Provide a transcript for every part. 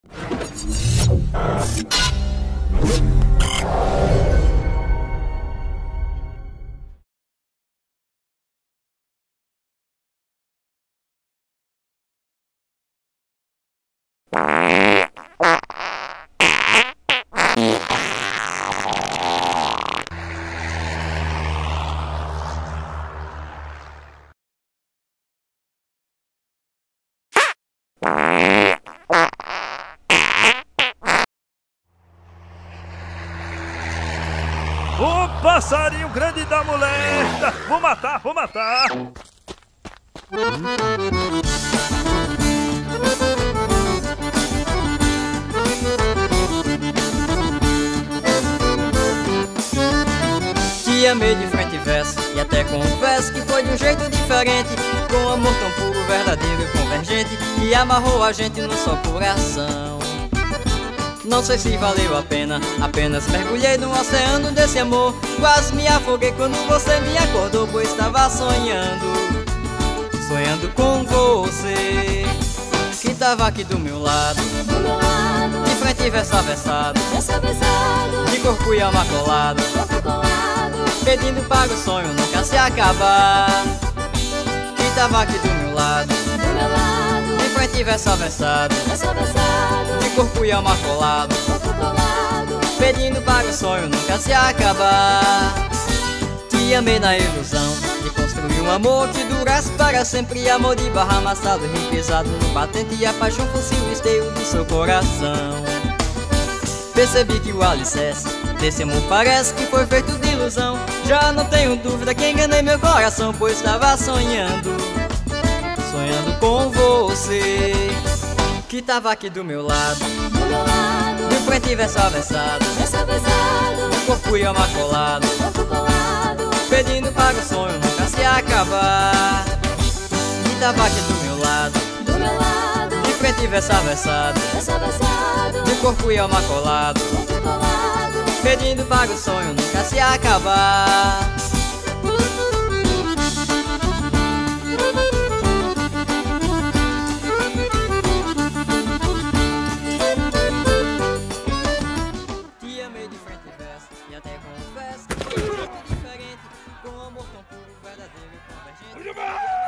O passarinho grande da mulher! Vou matar, vou matar! Te amei de frente e verso, e até confesso que foi de um jeito diferente, com amor tão puro, verdadeiro e convergente, que amarrou a gente no só coração. Não sei se valeu a pena, apenas mergulhei no oceano desse amor. Quase me afoguei quando você me acordou, pois estava sonhando, sonhando com você, que tava aqui do meu lado, de frente e verso avessado, de corpo e alma colado, pedindo para o sonho nunca se acabar. Que tava aqui do meu lado, de frente e verso avessado, de corpo e alma colado, pedindo para o sonho nunca se acabar. Te amei na ilusão de construir um amor que durasse para sempre, amor de barro amassado, repisado no batente, e a paixão fosse o esteio do seu coração. Percebi que o alicerce desse amor parece que foi feito de ilusão. Já não tenho dúvida que enganei meu coração, pois estava sonhando, sonhando com você, que tava aqui do meu lado, de frente e verso avessado, de corpo e alma colado, pedindo para o sonho nunca se acabar. Que tava aqui do meu lado, de frente e verso avessado, de corpo e alma colado, pedindo para o sonho nunca se acabar. Te amei de frente e verso, e até confesso que foi um jeito diferente, com um amor tão puro, verdadeiro e convergente.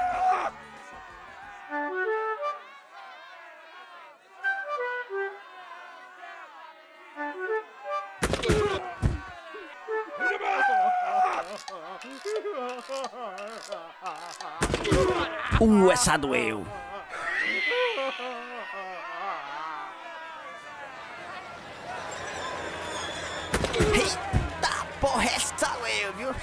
Essa doeu. Eita porra, essa doeu, viu?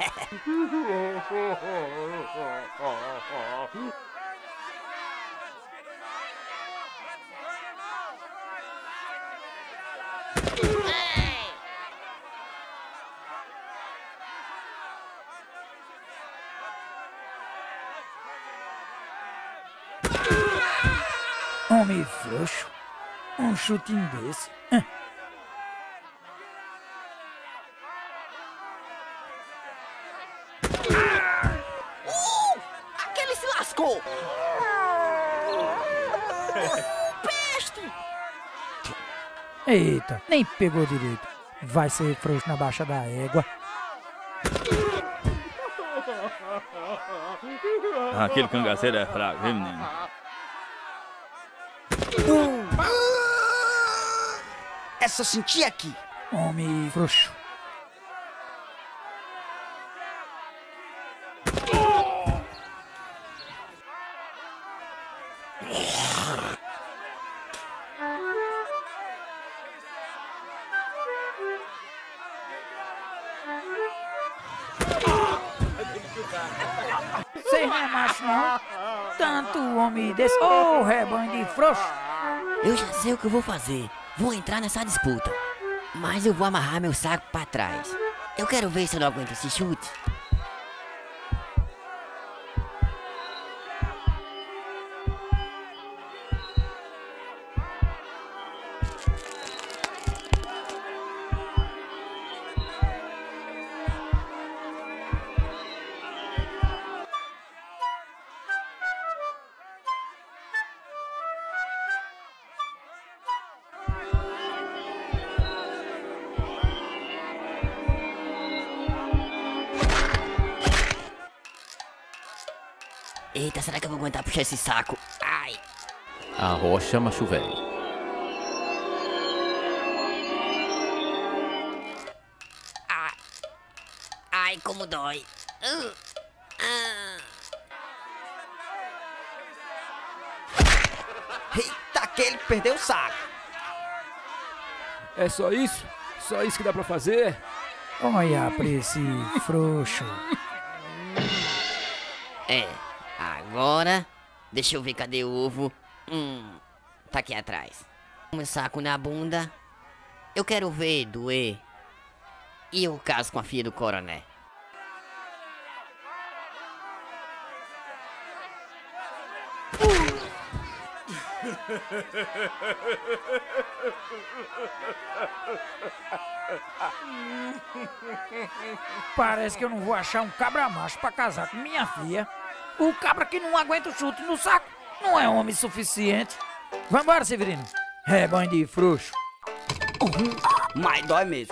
Homem frouxo, um chutinho desse. Aquele se lascou! Peste! Eita, nem pegou direito. Vai ser frouxo na baixa da égua. Aquele cangaceiro é fraco, viu, menino? Essa eu senti aqui. Homem frouxo. Vocês não é macho, não? Tanto homem desse. Ô, rebanho de frouxo. Eu já sei o que eu vou fazer. Vou entrar nessa disputa. Mas eu vou amarrar meu saco pra trás. Eu quero ver se eu não aguento esse chute. Eita, será que eu vou aguentar puxar esse saco? Ai. Arrocha, macho velho. Ai, como dói. Eita, que ele perdeu o saco. É só isso? Só isso que dá pra fazer? Olha pra esse frouxo. É, agora... Deixa eu ver, cadê o ovo? Tá aqui atrás. Um saco na bunda. Eu quero ver doer. E o caso com a filha do coronel? Parece que eu não vou achar um cabra macho pra casar com minha filha. O cabra que não aguenta o chute no saco não é homem suficiente. Vambora, Severino. Rebanho de frouxo. Mas dói mesmo.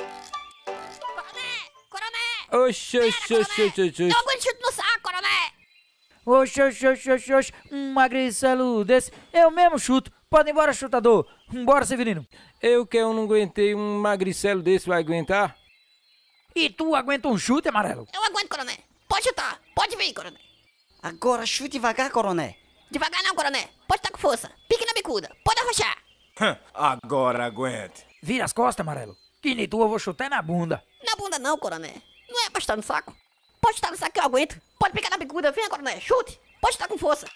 Coronel! Oxi, oxi, oxi, oxi, oxi. Eu aguento chute no saco, coronel! Oxe, oxe, oxe, oxe, oxe. Um magricelo desse, eu mesmo chuto. Pode ir embora, chutador. Vambora, Severino. Eu que eu não aguentei, um magricelo desse vai aguentar? E tu aguenta um chute, Amarelo? Eu aguento, coronel. Pode chutar. Pode vir, coronel. Agora chute devagar, coronel. Devagar não, coronel. Pode estar com força. Pique na bicuda. Pode arrochar. Agora aguente. Vira as costas, Amarelo. Que nem tu eu vou chutar na bunda. Na bunda não, coronel. Não é pra estar no saco. Pode estar no saco que eu aguento. Pode picar na bicuda. Venha, coronel. Chute. Pode estar com força.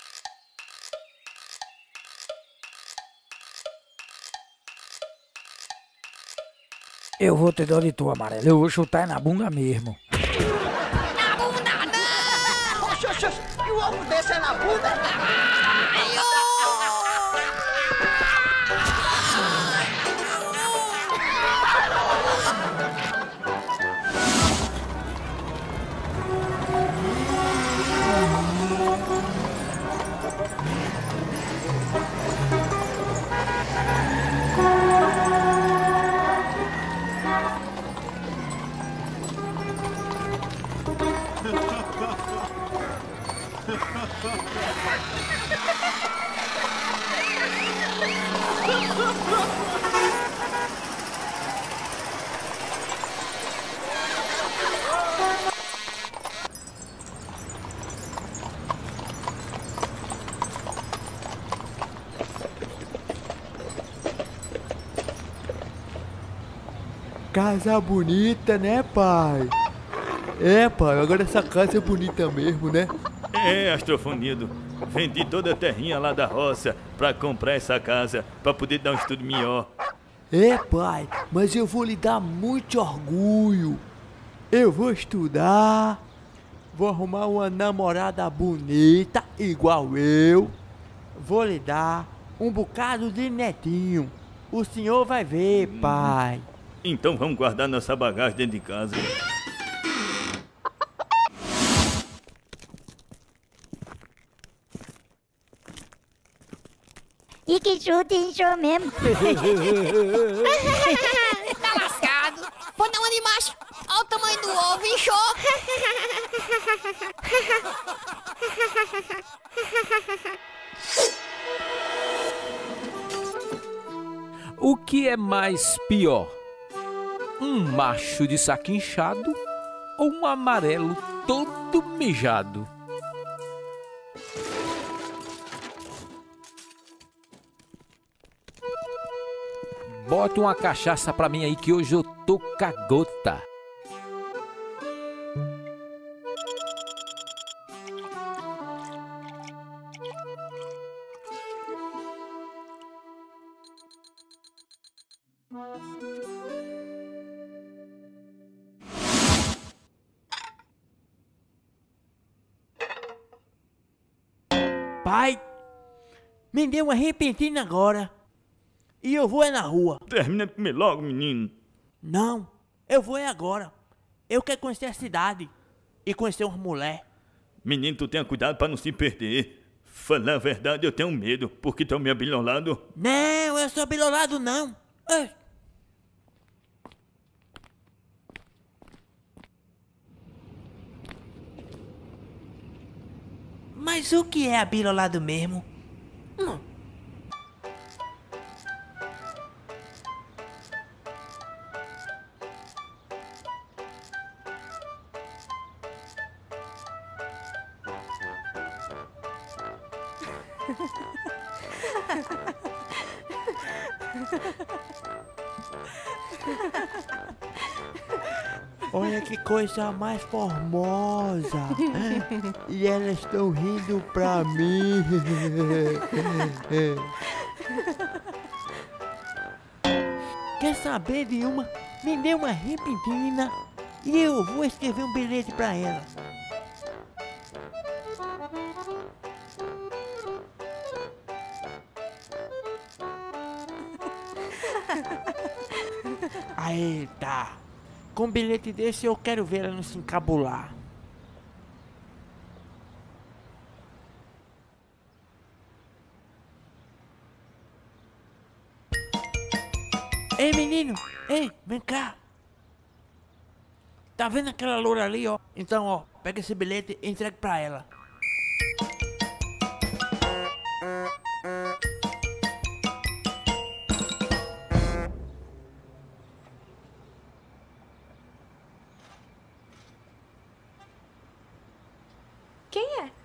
Eu vou ter dó de tu, Amarelo. Eu vou chutar na bunda mesmo. Na bunda não! Oxe, oxe, oxe. E o ovo desse é na bunda? Casa bonita, né, pai? É, pai, agora essa casa é bonita mesmo, né? É, Astrofonido. Vendi toda a terrinha lá da roça pra comprar essa casa, pra poder dar um estudo melhor. É, pai, mas eu vou lhe dar muito orgulho. Eu vou estudar, vou arrumar uma namorada bonita, igual eu. Vou lhe dar um bocado de netinho. O senhor vai ver, pai. Então vamos guardar nossa bagagem dentro de casa. E que chute inchou mesmo. Tá lascado. Pode dar uma de macho. Olha o tamanho do ovo, inchou. O que é mais pior? Um macho de saco inchado ou um amarelo todo mijado? Bota uma cachaça pra mim aí que hoje eu tô cagota. Pai, me deu uma repentina agora. E eu vou é na rua. Termina de comer logo, menino. Não, eu vou é agora. Eu quero conhecer a cidade e conhecer umas mulheres. Menino, tu tenha cuidado pra não se perder. Falar a verdade, eu tenho medo, porque tô meio abilolado. Não, eu sou bilolado não. Ei. Mas o que é abilolado mesmo? Olha que coisa mais formosa. E elas estão rindo pra mim. Quer saber de uma? Me dê uma repentina e eu vou escrever um bilhete pra ela. Eita! Com um bilhete desse eu quero ver ela não se encabular. Ei, menino! Ei, vem cá! Tá vendo aquela loura ali, ó? Então, ó, pega esse bilhete e entrega pra ela. Quem é?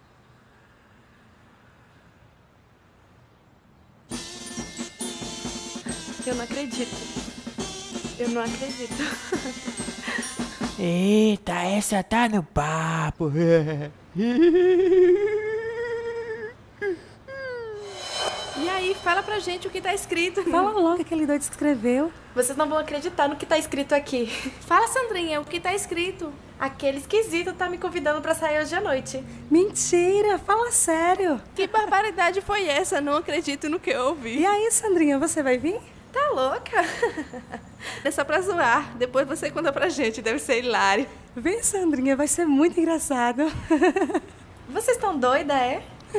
Eu não acredito. Eu não acredito. Eita, essa tá no papo. E aí, fala pra gente o que tá escrito. Fala logo o que aquele doido escreveu. Vocês não vão acreditar no que tá escrito aqui. Fala, Sandrinha, o que tá escrito. Aquele esquisito tá me convidando pra sair hoje à noite. Mentira, fala sério. Que barbaridade foi essa? Não acredito no que eu ouvi. E aí, Sandrinha, você vai vir? Tá louca? É só pra zoar. Depois você conta pra gente, deve ser hilário. Vem, Sandrinha, vai ser muito engraçado. Vocês estão doida, é?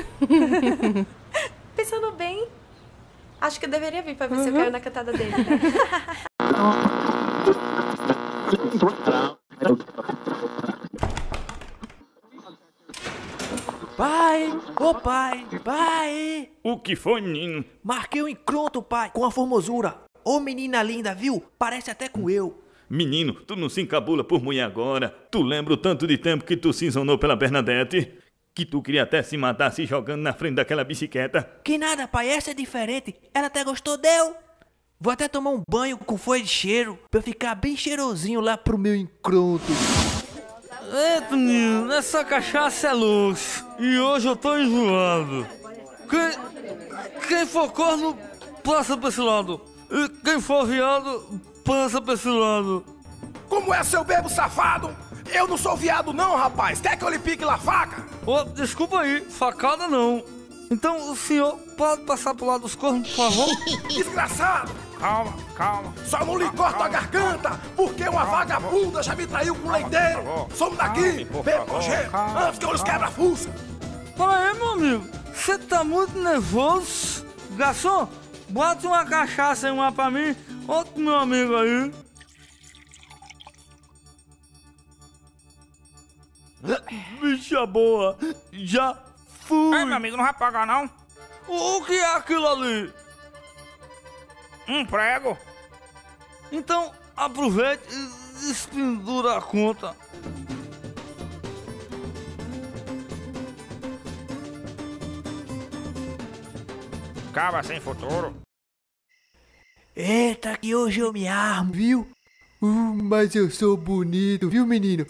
Pensando bem, acho que eu deveria vir pra ver se eu caio na cantada dele. Pai! Ô pai! Pai! O que foi, menino? Marquei um encontro, pai, com a formosura. Ô menina linda, viu? Parece até com eu. Menino, tu não se encabula por mulher agora. Tu lembra o tanto de tempo que tu se ensonou pela Bernadette? Que tu queria até se matar se jogando na frente daquela bicicleta. Que nada, pai, essa é diferente. Ela até gostou deu. Vou até tomar um banho com folha de cheiro, pra eu ficar bem cheirosinho lá pro meu encontro. Eita, menino, essa cachaça é luxo. E hoje eu tô enjoado. Quem for corno, passa pra esse lado. E quem for viado, passa pra esse lado. Como é, seu bebo safado? Eu não sou viado não, rapaz. Quer que eu lhe pique lá faca? Oh, desculpa aí, facada não. Então o senhor pode passar pro lado dos cornos, por favor? Desgraçado! Calma, calma. Só não lhe corto a garganta, porque uma vagabunda já me traiu com o leiteiro. Some daqui, bebo nojento, antes que eu lhes quebra a fuça. Pera aí, meu amigo. Você tá muito nervoso? Garçom, bota uma cachaça e uma pra mim. Outro meu amigo aí. Bicha boa, já fui. Ei, meu amigo, não vai pagar não? O que é aquilo ali? Um prego. Então aproveite e despendura a conta. Cabra sem futuro. Eita, que hoje eu me armo, viu? Mas eu sou bonito, viu, menino?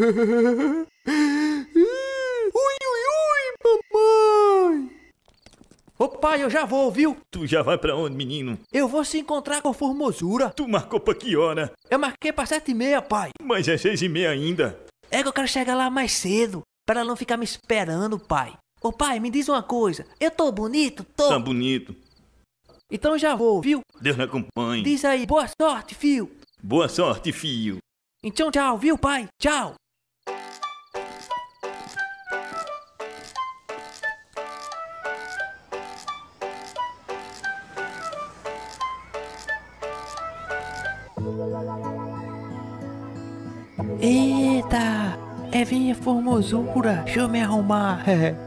Mamãe! Ô pai, eu já vou, viu? Tu já vai pra onde, menino? Eu vou se encontrar com a formosura. Tu marcou pra que hora? Eu marquei pra 7h30, pai. Mas é 6h30 ainda. É que eu quero chegar lá mais cedo, pra ela não ficar me esperando, pai. Ô pai, me diz uma coisa. Eu tô bonito? Tô. Tá bonito. Então já vou, viu? Deus me acompanhe. Diz aí, boa sorte, fio. Boa sorte, filho. Então tchau, viu, pai? Tchau. Eita! É minha formosura. Deixa eu me arrumar.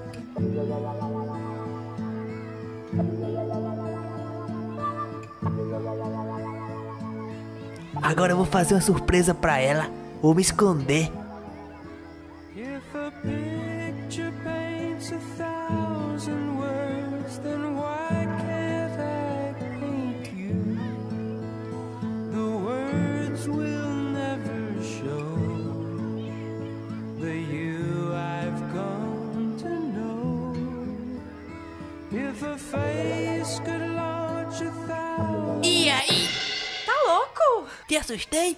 Agora eu vou fazer uma surpresa pra ela. Vou me esconder. If a picture paints 1,000 words, then why can't I paint you? The words will never show the you I've come to know. If a face could launch 1,000. E aí? Tá louco? Te assustei?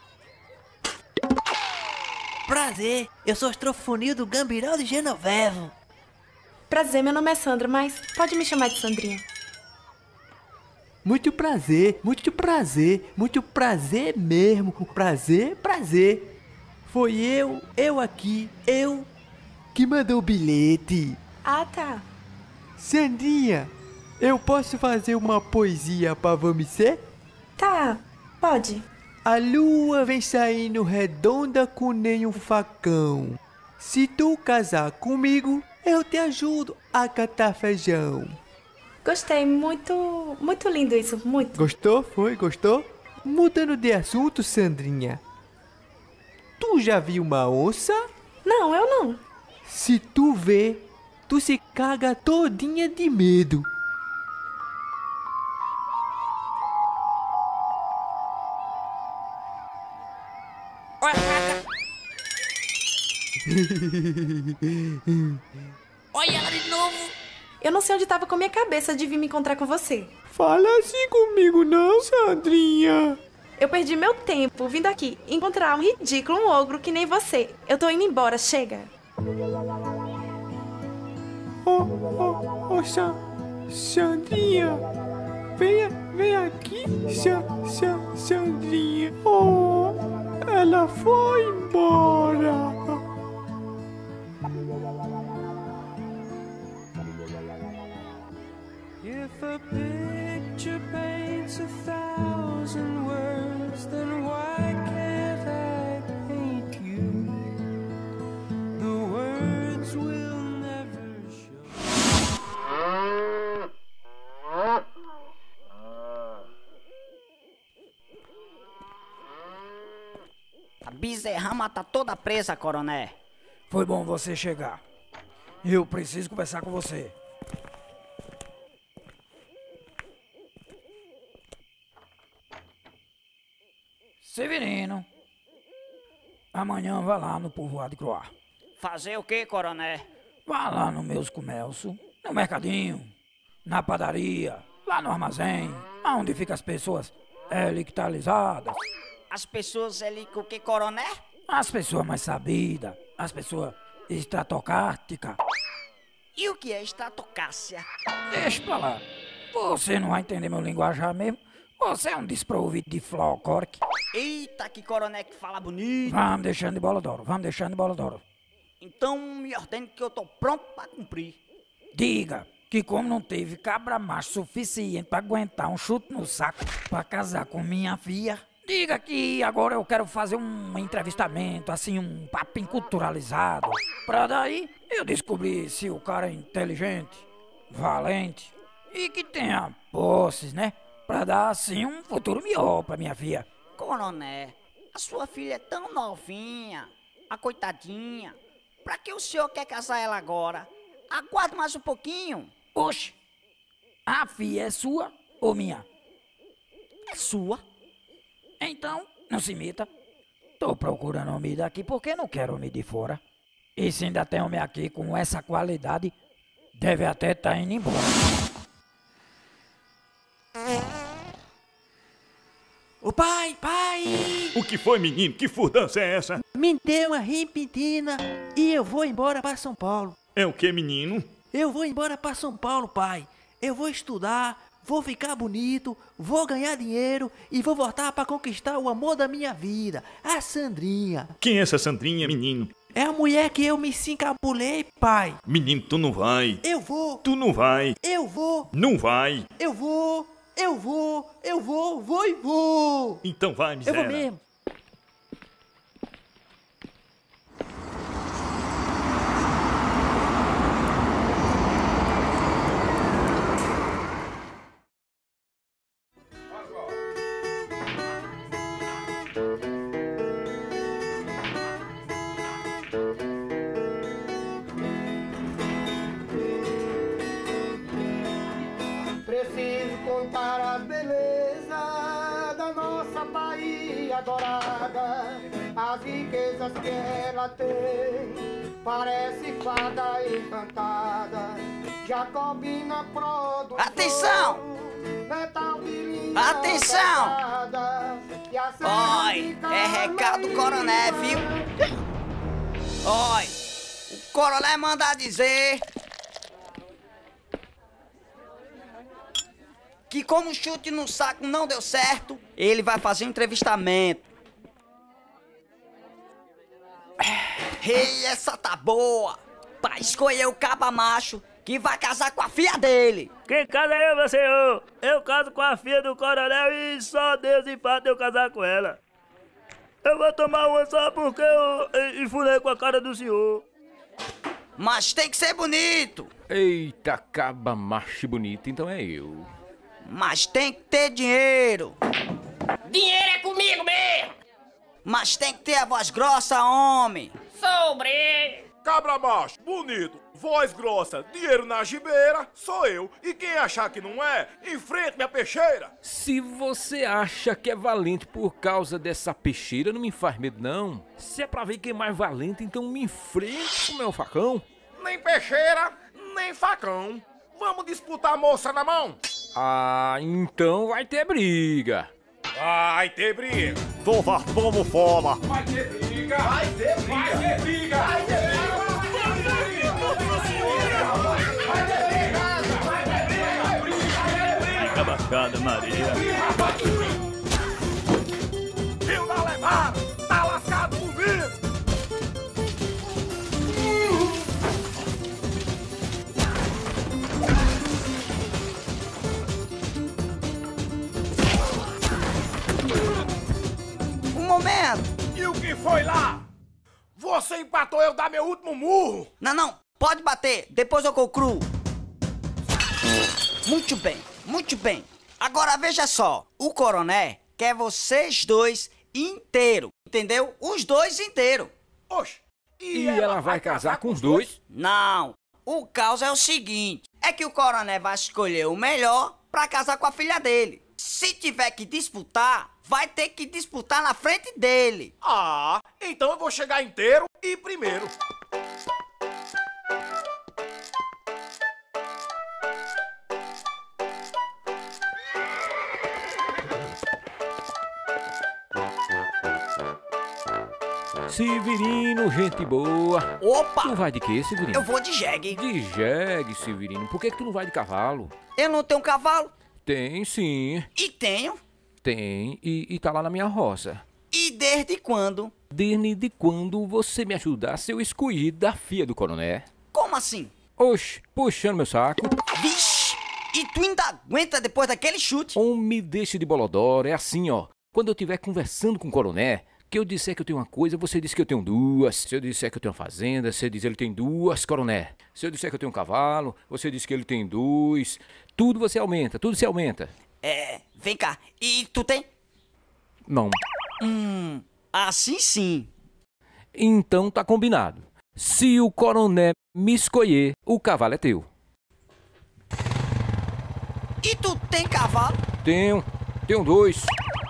Prazer, eu sou o Estrofunil do Gambirão de Genovevo. Prazer, meu nome é Sandra, mas pode me chamar de Sandrinha. Muito prazer, muito prazer, muito prazer mesmo. Prazer, prazer. Foi eu aqui, eu que mandou o bilhete. Ah, tá. Sandrinha, eu posso fazer uma poesia pra você? Tá, pode. A lua vem saindo redonda com nenhum facão. Se tu casar comigo, eu te ajudo a catar feijão. Gostei, muito lindo isso, muito. Gostou? Foi? Gostou? Mudando de assunto, Sandrinha. Tu já viu uma onça? Não, eu não. Se tu vê, tu se caga todinha de medo. Olha ela de novo. Eu não sei onde tava com a minha cabeça de vir me encontrar com você. Fala assim comigo não, Sandrinha. Eu perdi meu tempo vindo aqui encontrar um ridículo, um ogro que nem você. Eu tô indo embora, chega. Sandrinha. Vem aqui, Sandrinha. Oh, ela foi embora. If a picture paints 1,000 words, then why can't I paint you? The words will never show. A bezerrama tá toda presa, coroné. Foi bom você chegar. Eu preciso conversar com você. Severino, amanhã vá lá no povoado de Croá. Fazer o quê, coroné? Vá lá no meus comércios, no mercadinho, na padaria, lá no armazém, onde ficam as pessoas elictalizadas. As pessoas ali com o que, coroné? As pessoas mais sabidas, as pessoas estratocárticas. E o que é estatocácia? Deixa pra lá. Você não vai entender meu linguajar mesmo. Você é um desprovido de folclore. Eita, que coroné que fala bonito. Vamos deixando de bola d'oro, vamos deixando de bola d'oro. Então me ordene que eu tô pronto pra cumprir. Diga que como não teve cabra macho suficiente pra aguentar um chute no saco pra casar com minha filha, diga que agora eu quero fazer um entrevistamento, assim, um papinho culturalizado. Pra daí eu descobrir se o cara é inteligente, valente e que tenha posses, né? Pra dar, assim, um futuro melhor pra minha filha. Coroné, a sua filha é tão novinha, a coitadinha. Pra que o senhor quer casar ela agora? Aguarde mais um pouquinho. Oxe, a filha é sua ou minha? É sua. Então, não se imita. Tô procurando homem daqui porque não quero homem de fora. E se ainda tem homem aqui com essa qualidade, deve até tá indo embora. Ô pai! O que foi, menino? Que furdança é essa? Me deu uma repentina e eu vou embora pra São Paulo. É o que, menino? Eu vou embora pra São Paulo, pai. Eu vou estudar, vou ficar bonito, vou ganhar dinheiro e vou voltar pra conquistar o amor da minha vida, a Sandrinha. Quem é essa Sandrinha, menino? É a mulher que eu me encabulei, pai. Menino, tu não vai. Eu vou. Tu não vai. Eu vou. Não vai. Eu vou. Vou e vou. Então vai, miséria. Eu vou mesmo. contar as belezas da nossa Bahia dourada, as riquezas que ela tem, parece fada encantada, Jacobina produtora. Atenção! Atenção! Oi, é recado do coronel, viu? Oi, o coronel manda dizer que como o chute no saco não deu certo, ele vai fazer um entrevistamento. Ei, essa tá boa! Pra escolher o caba macho que vai casar com a filha dele. Quem casa é eu, meu senhor? Eu caso com a filha do coronel e só Deus empata eu casar com ela. Eu vou tomar uma só porque eu enfurei com a cara do senhor. Mas tem que ser bonito. Eita, caba macho bonito, então é eu. Mas tem que ter dinheiro. Dinheiro é comigo mesmo. Mas tem que ter a voz grossa, homem. Sobre. Cabra macho, bonito, voz grossa, dinheiro na gibeira, sou eu. E quem achar que não é, enfrente minha peixeira. Se você acha que é valente por causa dessa peixeira, não me faz medo não. Se é pra ver quem é mais valente, então me enfrente com o meu facão. Nem peixeira, nem facão. Vamos disputar a moça na mão? Ah, então vai ter briga. Vai ter briga. Vamos fora. Vai ter briga. Vai ter briga. Vai ter briga. Vai ter briga. Abacada, Maria. Viu da levada? Tá lascado comigo. Um momento. E o que foi lá? Você empatou eu dar meu último murro. Não, pode bater, depois eu concluo. Muito bem, muito bem. Agora veja só, o coronel quer vocês dois inteiro, entendeu? Os dois inteiro. Oxe, e ela vai casar com os dois? Não, o caos é o seguinte, é que o coronel vai escolher o melhor pra casar com a filha dele. Se tiver que disputar, vai ter que disputar na frente dele. Ah, então eu vou chegar inteiro e primeiro. Severino, gente boa. Opa! Tu vai de quê, Severino? Eu vou de jegue. De jegue, Severino. Por que tu não vai de cavalo? Eu não tenho cavalo? Tem, sim. E tenho? Tem, e tá lá na minha roça. E desde quando? Desde quando você me ajudasse eu escolhi da filha do coronel? Como assim? Oxe, puxando meu saco. Vixe! E tu ainda aguenta depois daquele chute? Me deixe de bolodoro, é assim, ó. Quando eu estiver conversando com o coronel, que eu disser que eu tenho uma coisa, você diz que eu tenho duas. Se eu disser que eu tenho uma fazenda, você diz que ele tem duas, coronel. Se eu disser que eu tenho um cavalo, você diz que ele tem dois. Tudo você aumenta, tudo se aumenta. Vem cá. E tu tem? Não. Assim sim. Então tá combinado. Se o coronel me escolher, o cavalo é teu. E tu tem cavalo? Tenho dois.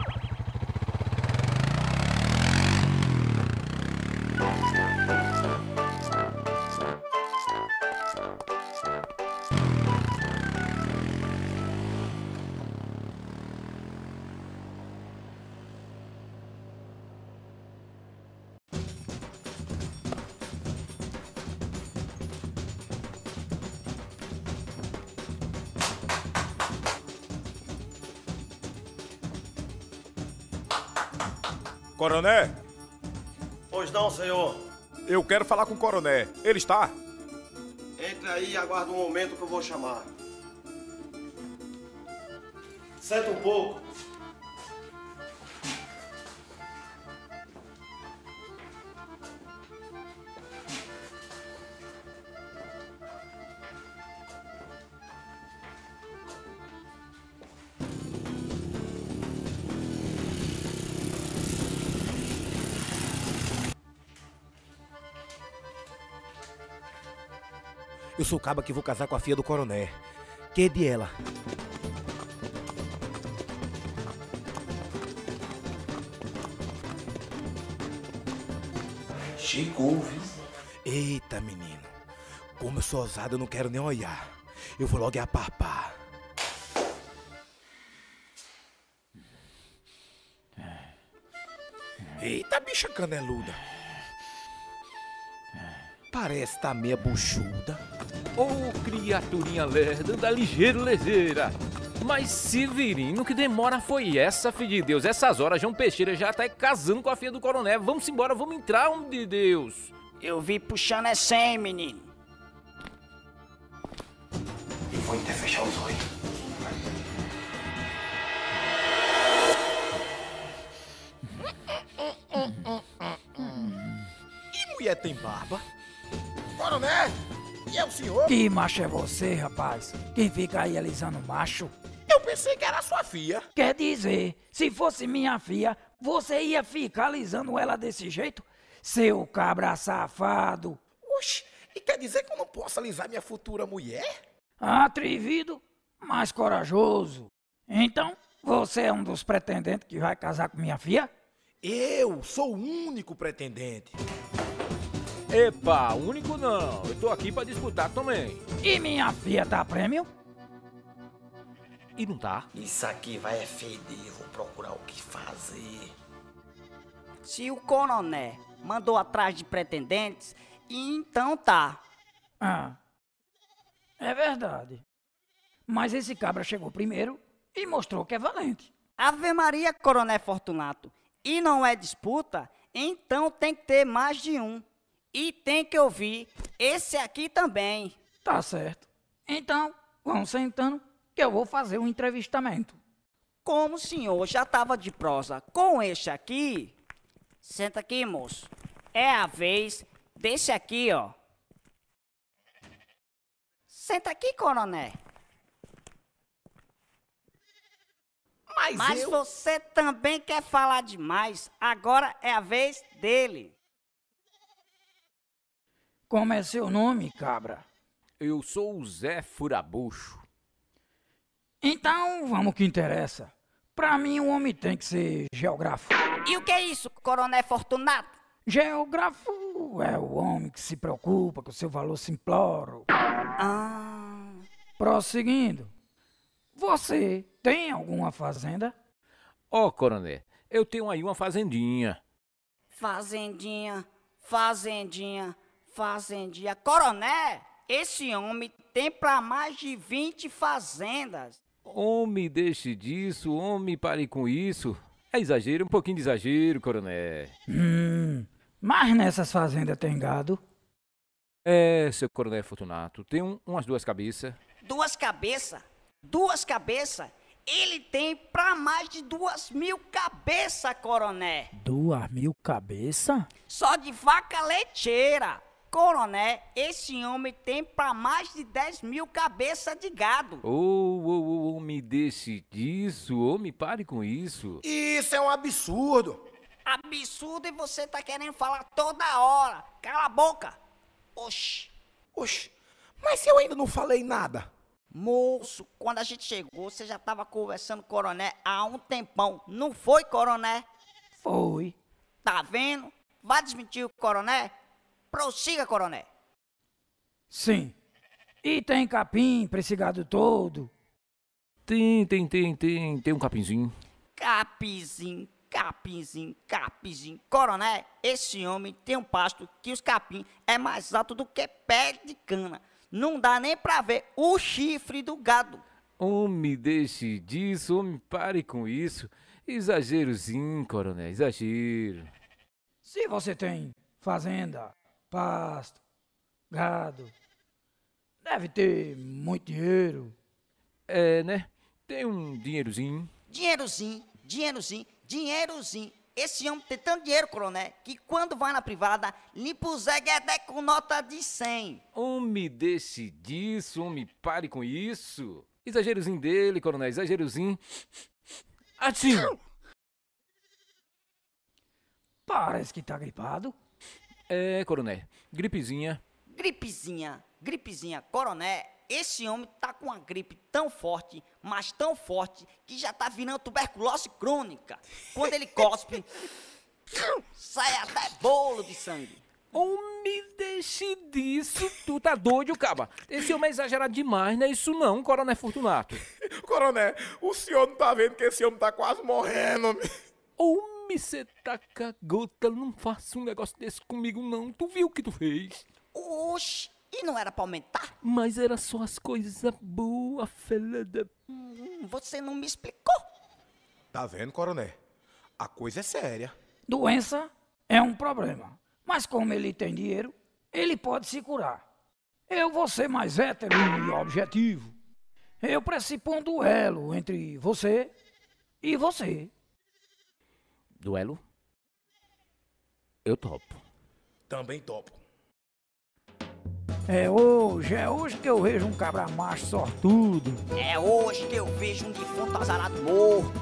Coronel? Pois não, senhor. Eu quero falar com o coronel. Ele está? Entre aí e aguarde um momento que eu vou chamar. Senta um pouco. Eu sou o caba que vou casar com a filha do coronel. Que é de ela? Chegou, viu? Eita, menino. Como eu sou ousado, eu não quero nem olhar. Eu vou logo apalpar. Eita, bicha caneluda. Parece tá meia buchuda. Ô, criaturinha lerda, anda ligeiro, leseira. Mas Severino, que demora foi essa, filho de Deus? Essas horas, João Peixeira já tá casando com a filha do coronel. Vamos embora, vamos entrar, homem de Deus. Eu vi puxando é 100, menino. Eu vou até fechar os olhos. E mulher tem barba? Coronel! E é o senhor? Que macho é você, rapaz? Quem fica aí alisando macho? Eu pensei que era sua filha. Quer dizer, se fosse minha filha, você ia ficar alisando ela desse jeito? Seu cabra safado. Oxi, e quer dizer que eu não posso alisar minha futura mulher? Atrevido, mas corajoso. Então, você é um dos pretendentes que vai casar com minha filha? Eu sou o único pretendente. Epa, único não. Eu tô aqui pra disputar também. E minha filha tá a prêmio? E não tá? Isso aqui vai feder, vou procurar o que fazer. Se o coronel mandou atrás de pretendentes, então tá. Ah, é verdade. Mas esse cabra chegou primeiro e mostrou que é valente. Ave Maria, coronel Fortunato. E não é disputa, então tem que ter mais de um. E tem que ouvir esse aqui também. Tá certo. Então, vamos sentando que eu vou fazer um entrevistamento. Como o senhor já tava de prosa com este aqui... Senta aqui, moço. É a vez desse aqui, ó. Senta aqui, coronel. Mas você também quer falar demais. Agora é a vez dele. Como é seu nome, cabra? Eu sou o Zé Furabucho. Então, vamos que interessa. Pra mim, o homem tem que ser geógrafo. E o que é isso, coronel Fortunato? Geógrafo é o homem que se preocupa com o seu valor simplório. Prosseguindo. Você tem alguma fazenda? Ó, coronel, eu tenho aí uma fazendinha. Fazendinha, fazendinha, fazendinha. Coronel, esse homem tem pra mais de 20 fazendas. Homem, deixe disso, homem, pare com isso. É exagero, um pouquinho de exagero, coronel. Mas nessas fazendas tem gado? É, seu coronel Fortunato, tem umas 2 cabeças. 2 cabeças? 2 cabeças? Ele tem pra mais de 2.000 cabeças, coronel. 2.000 cabeças? Só de vaca leiteira. Coronel, esse homem tem pra mais de 10.000 cabeças de gado. Me deixe disso, me pare com isso. Isso é um absurdo. Absurdo, e você tá querendo falar toda hora. Cala a boca. Oxi. Oxi, mas eu ainda não falei nada. Moço, quando a gente chegou, você já tava conversando com o coronel há um tempão. Não foi, coronel? Foi. Tá vendo? Vai desmentir o coronel? Prossiga, coronel. Sim. E tem capim pra esse gado todo? Tem um capinzinho. Capinzinho. Coronel, esse homem tem um pasto que os capim é mais alto do que pé de cana. Não dá nem pra ver o chifre do gado. Me deixe disso, pare com isso. Exagerozinho, coronel, exagero. Se você tem fazenda, pasto, gado, deve ter muito dinheiro. É, né? Tem um dinheirozinho. Dinheirozinho. Esse homem tem tanto dinheiro, coronel, que quando vai na privada, limpa o Zé Guedé com nota de 100. Me deixe disso, pare com isso. Exagerozinho dele, coronel, exagerozinho. Atinho! Parece que tá gripado. É, coronel, gripezinha. Gripezinha. Coronel, esse homem tá com uma gripe tão forte, mas tão forte, que já tá virando tuberculose crônica. Quando ele cospe, sai até bolo de sangue. Me deixe disso, tu tá doido, caba? Esse homem é exagerado demais, não é isso não, Coronel Fortunato. Coronel, o senhor não tá vendo que esse homem tá quase morrendo, homem? Homem, cê tá cagota, não faça um negócio desse comigo não, tu viu o que tu fez? Oxi, e não era pra aumentar? Mas era só as coisas boas, filha da... Você não me explicou. Tá vendo, Coronel? A coisa é séria. Doença é um problema, mas como ele tem dinheiro, ele pode se curar. Eu vou ser mais hétero e objetivo. Eu precipo um duelo entre você e você. Duelo? Eu topo. Também topo. É hoje que eu vejo um cabra macho sortudo. É hoje que eu vejo um defunto azarado morto.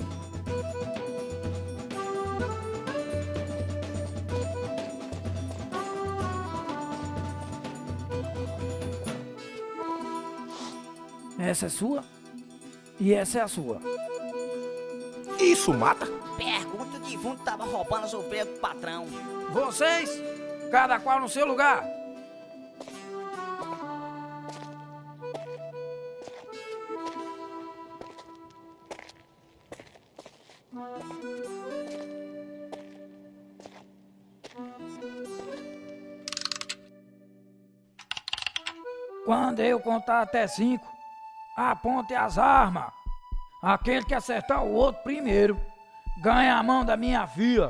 Essa é sua e essa é a sua. Isso mata? Pergunta, o defunto tava roubando as ovelhas do patrão. Vocês, cada qual no seu lugar. Quando eu contar até 5, aponte as armas. Aquele que acertar o outro primeiro ganha a mão da minha filha.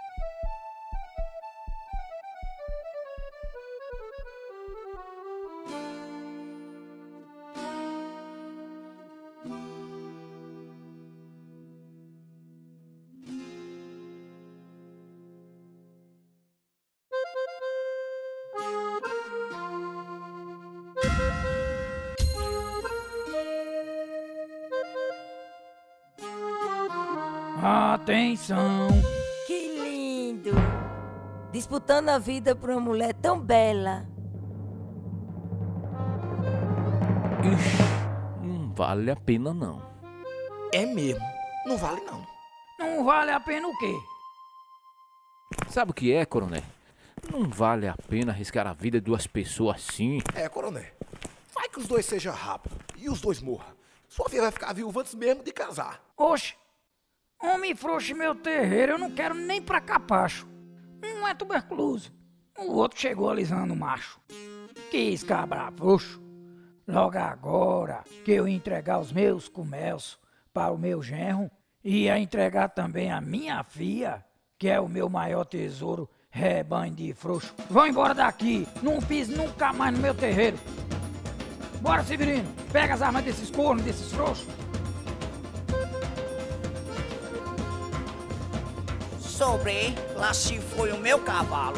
Atenção! Que lindo! Disputando a vida por uma mulher tão bela. Ixi, não vale a pena não. É mesmo, não vale não. Não vale a pena o quê? Sabe o que é, Coronel? Não vale a pena arriscar a vida de duas pessoas assim. É, Coronel. Vai que os dois sejam rápidos e os dois morram. Sua filha vai ficar viúva antes mesmo de casar. Oxe! Homem frouxo meu terreiro, eu não quero nem pra capacho. Um é tuberculoso, o outro chegou alisando o macho. Quis cabra frouxo. Logo agora que eu ia entregar os meus comércios para o meu genro, ia entregar também a minha filha, que é o meu maior tesouro, rebanho de frouxo. Vão embora daqui, não pise nunca mais no meu terreiro. Bora, Severino, pega as armas desses cornos, desses frouxos. Sobre, lá se foi o meu cavalo.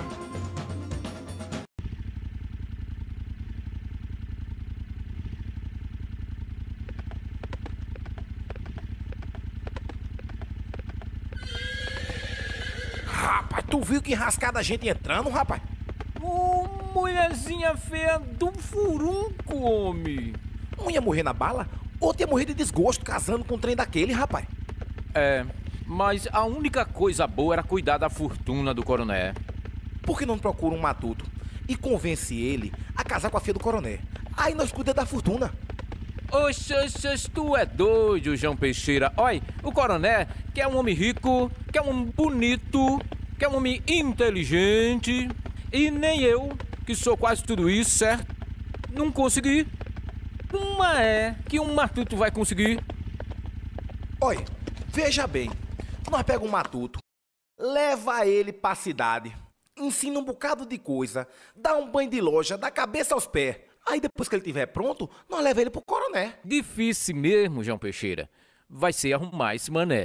Rapaz, tu viu que enrascada a gente entrando, rapaz? Ô, mulherzinha feia do furunco, homem. Um ia morrer na bala, outro ia morrer de desgosto casando com um trem daquele, rapaz. É, mas a única coisa boa era cuidar da fortuna do coronel. Por que não procura um matuto e convence ele a casar com a filha do coronel? Aí nós cuidamos da fortuna. Oxe, tu é doido, João Peixeira. Olha, o coronel quer um homem rico, quer um homem bonito, quer um homem inteligente. E nem eu, que sou quase tudo isso, certo? Não consegui. Uma é que um matuto vai conseguir. Olha, veja bem. Nós pegamos um matuto, leva ele pra cidade, ensina um bocado de coisa, dá um banho de loja, da cabeça aos pés. Aí depois que ele estiver pronto, nós leva ele pro coronel. Difícil mesmo, João Peixeira. Vai ser arrumar esse mané.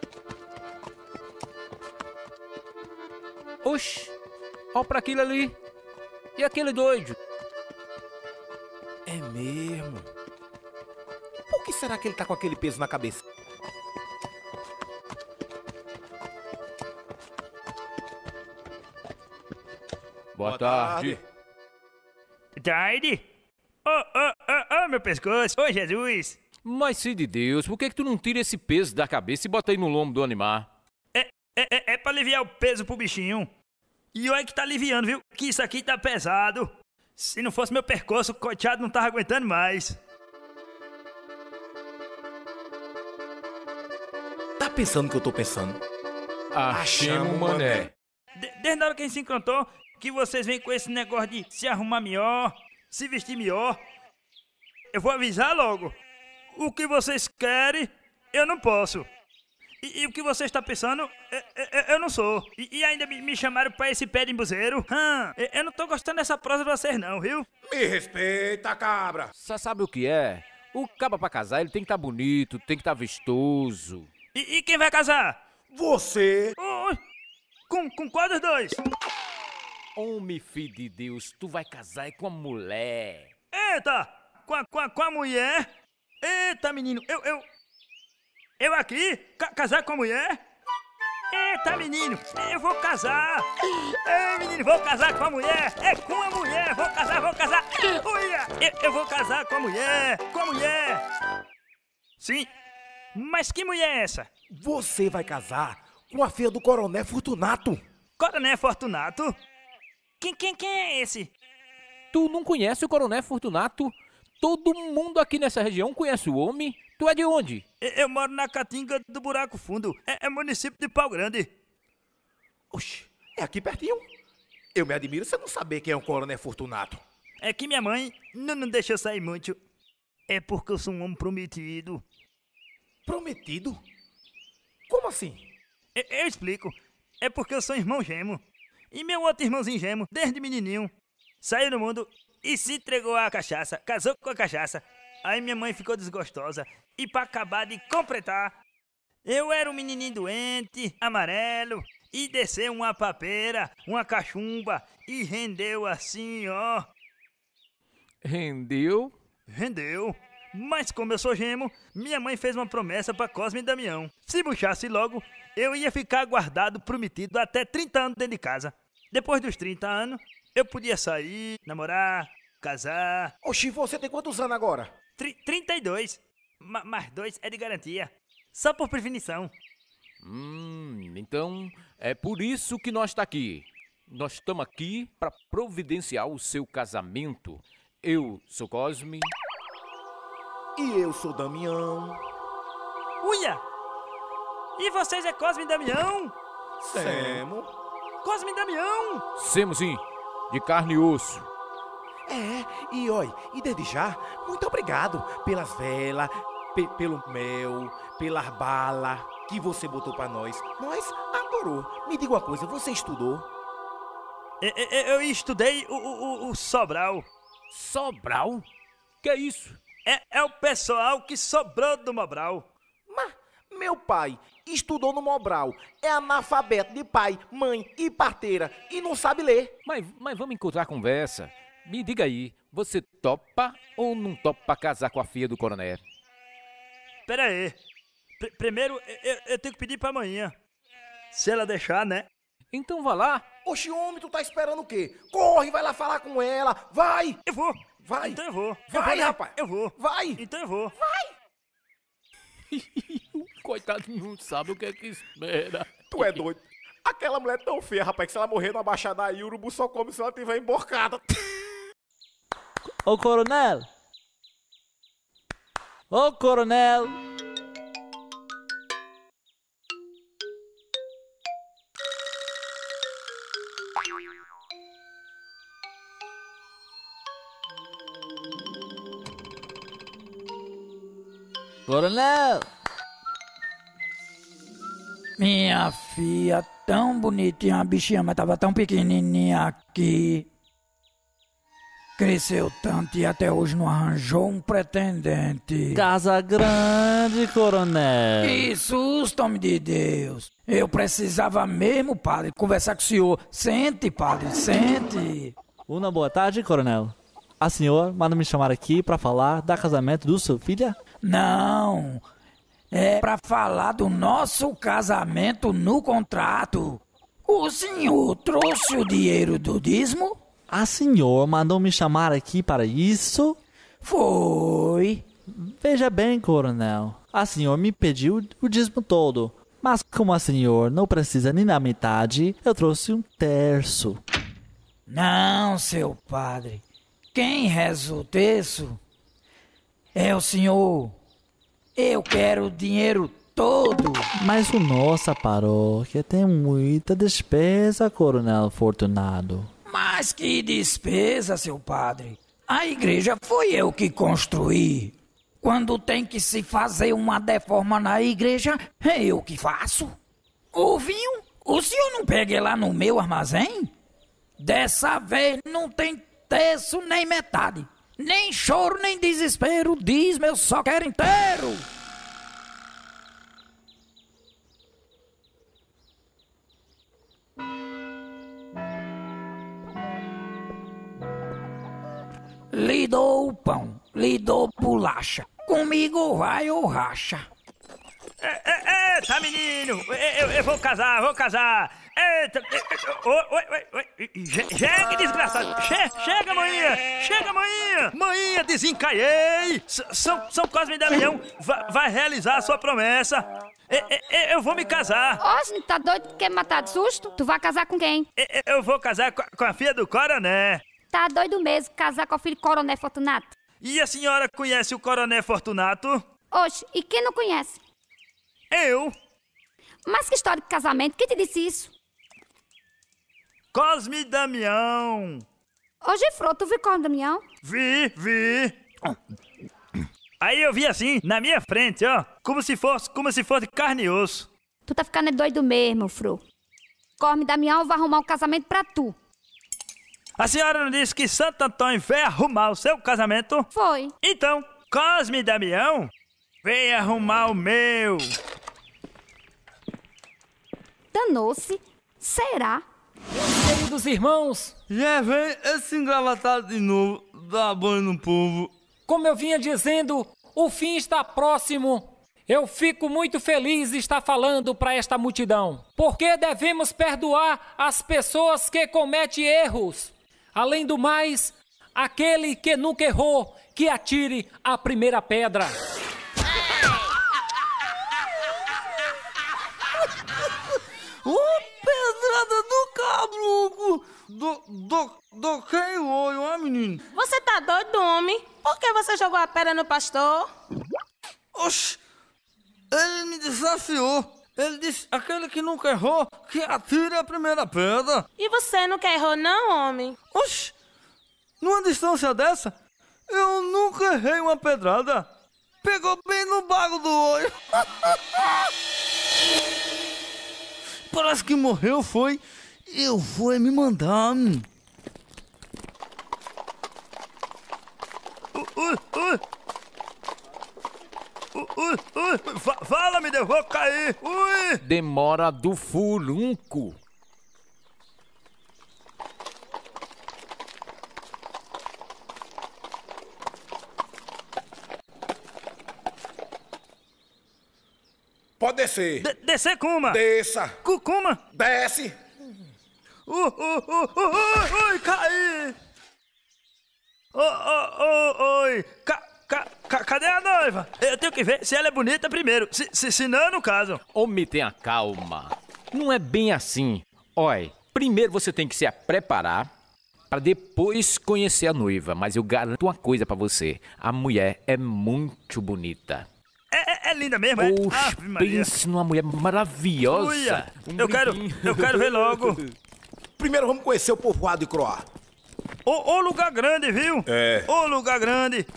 Oxi, ó pra aquilo ali. E aquele doido? É mesmo. Por que será que ele tá com aquele peso na cabeça? Boa tarde. Tarde? Oh, meu pescoço. Ô, Jesus. Mas, filho de Deus, por que tu não tira esse peso da cabeça e bota aí no lombo do animal? É pra aliviar o peso pro bichinho. E olha que tá aliviando, viu? Que isso aqui tá pesado. Se não fosse meu percurso, o coiteado não tava aguentando mais. Tá pensando o que eu tô pensando? Achemos, mané. Desde a hora que a gente se encontrou, que vocês vêm com esse negócio de se arrumar melhor, se vestir melhor. Eu vou avisar logo. O que vocês querem, eu não posso. E o que você está pensando, eu não sou. E ainda me chamaram pra esse pé de embuzeiro. Eu não tô gostando dessa prosa de vocês não, viu? Me respeita, cabra. Você sabe o que é? O cabra pra casar, ele tem que estar bonito, tem que estar vistoso. E quem vai casar? Você. Com qual dos dois? Homem, filho de Deus, tu vai casar com a mulher. Eita! Com a mulher? Eita, menino, eu aqui? Casar com a mulher? Eita, menino, eu vou casar. Ei, menino, vou casar com a mulher. É com a mulher, vou casar. Uia, eu vou casar com a mulher. Sim, mas que mulher é essa? Você vai casar com a filha do Coronel Fortunato. Coronel Fortunato? Quem é esse? Tu não conhece o Coronel Fortunato? Todo mundo aqui nessa região conhece o homem. Tu é de onde? Eu moro na Caatinga do Buraco Fundo. É município de Pau Grande. Oxi, é aqui pertinho. Eu me admiro você não saber quem é o Coronel Fortunato. É que minha mãe não deixa eu sair muito. É porque eu sou um homem prometido. Prometido? Como assim? Eu explico. É porque eu sou irmão gêmeo. E meu outro irmãozinho gêmeo, desde menininho, saiu no mundo e se entregou à cachaça. Casou com a cachaça. Aí minha mãe ficou desgostosa. E pra acabar de completar, eu era um menininho doente, amarelo, e desceu uma papeira, uma cachumba, e rendeu assim, ó. Rendeu? Rendeu. Mas como eu sou gemo, minha mãe fez uma promessa pra Cosme e Damião. Se buchasse logo, eu ia ficar guardado, prometido, até 30 anos dentro de casa. Depois dos 30 anos, eu podia sair, namorar, casar. Oxi, você tem quantos anos agora? 32. Mais 2 é de garantia. Só por prevenição. Então é por isso que nós tá aqui. Nós estamos aqui para providenciar o seu casamento. Eu sou Cosme. E eu sou Damião. Uia! E vocês é Cosme e Damião? Semo. Cosme e Damião? Semos sim, de carne e osso. E olha, e desde já, muito obrigado pelas velas, pelo mel, pelas balas que você botou pra nós. Nós adorou. Me diga uma coisa, você estudou? Eu estudei o Sobral. Sobral? Que é isso? É o pessoal que sobrou do Mobral. Mas meu pai estudou no Mobral, é analfabeto de pai, mãe e parteira e não sabe ler. Mas vamos encontrar a conversa. Me diga aí, você topa ou não topa casar com a filha do coronel? Pera aí. Primeiro, eu tenho que pedir pra amanhã. Se ela deixar, né? Então vá lá. Oxe, homem, tu tá esperando o quê? Corre, vai lá falar com ela. Vai! Eu vou. Vai. Então eu vou. Vai, rapaz. Eu vou. Vai. Então eu vou. Vai. Coitado, não sabe o que é que espera. Tu é doido. Aquela mulher é tão feia, rapaz, que se ela morrer numa baixada aí, o urubu só come se ela tiver emborcada. Ô, coronel! Ô, coronel! Coronel! Minha filha, tão bonitinha, a bichinha, mas tava tão pequenininha aqui. Cresceu tanto e até hoje não arranjou um pretendente. Casa grande, coronel. Que susto, homem de Deus. Eu precisava mesmo, padre, conversar com o senhor. Sente, padre, sente. Uma boa tarde, coronel. A senhora manda me chamar aqui pra falar do casamento do seu filho? Não, é pra falar do nosso casamento no contrato. O senhor trouxe o dinheiro do dízimo? A senhora mandou me chamar aqui para isso? Foi. Veja bem, coronel. A senhora me pediu o dízimo todo, Mas como a senhora não precisa nem da metade, eu trouxe um terço. Não, seu padre. Quem reza o terço é o senhor. Eu quero o dinheiro todo. Mas a nossa paróquia tem muita despesa, Coronel Fortunado. Mas que despesa, seu padre. A igreja foi eu que construí. Quando tem que se fazer uma reforma na igreja, é eu que faço. O vinho, o senhor não pega lá no meu armazém? Dessa vez não tem terço nem metade. Nem choro, nem desespero, diz-me, eu só quero inteiro. Lhe dou o pão, lhe dou bolacha. Comigo vai ou racha. Eita, menino! Eu vou casar, vou casar! Eita! Oi! Chega, desgraçado! Chega, manhinha! Chega, manhinha! Manhinha, desencaiei! São Cosme e Damião vai realizar a sua promessa! Eu vou me casar! Oxe, tá doido? Quer me matar de susto? Tu vai casar com quem? Eu vou casar com a filha do Coroné! Tá doido mesmo casar com o filho do Coronel Fortunato? E a senhora conhece o Coronel Fortunato? Oxe, e quem não conhece? Eu! Mas que história de casamento? Quem te disse isso? Cosme e Damião! Ô, Gifrô, tu viu Cosme e Damião? Vi! Aí eu vi assim, na minha frente, ó, como se fosse carne e osso. Tu tá ficando doido mesmo, Fro. Cosme e Damião vai arrumar um casamento pra tu. A senhora não disse que Santo Antônio veio arrumar o seu casamento? Foi. Então, Cosme e Damião veio arrumar o meu. Danou-se. Será? Queridos irmãos, já vem esse engravatado de novo, dar banho no povo. Como eu vinha dizendo, o fim está próximo. Eu fico muito feliz de estar falando para esta multidão, porque devemos perdoar as pessoas que cometem erros. Além do mais, aquele que nunca errou, que atire a primeira pedra. Pedrada do cabruco! Do quem o olho, ó, menino? Você tá doido, homem? Por que você jogou a pedra no pastor? Oxi! Ele me desafiou. Ele disse, aquele que nunca errou, que atire a primeira pedra. E você nunca errou não, homem? Oxi! Numa distância dessa, eu nunca errei uma pedrada. Pegou bem no bago do olho. Parece que morreu, foi. Eu vou me mandar. Fala, me deu, vou cair. Ui. Demora do furunco. Pode descer. Descer como? Desça. Como? Desce. Ui, caí. Oi. Cadê a noiva? Eu tenho que ver se ela é bonita primeiro. Senão eu não caso. Homem, tenha calma. Não é bem assim. Olha, primeiro você tem que se preparar para depois conhecer a noiva. Mas eu garanto uma coisa para você. A mulher é muito bonita. É linda mesmo, é? Oxe, pense numa mulher maravilhosa. Uia, eu quero ver logo. Primeiro vamos conhecer o povoado de Croá. Ô lugar grande, viu? É. Ô lugar grande.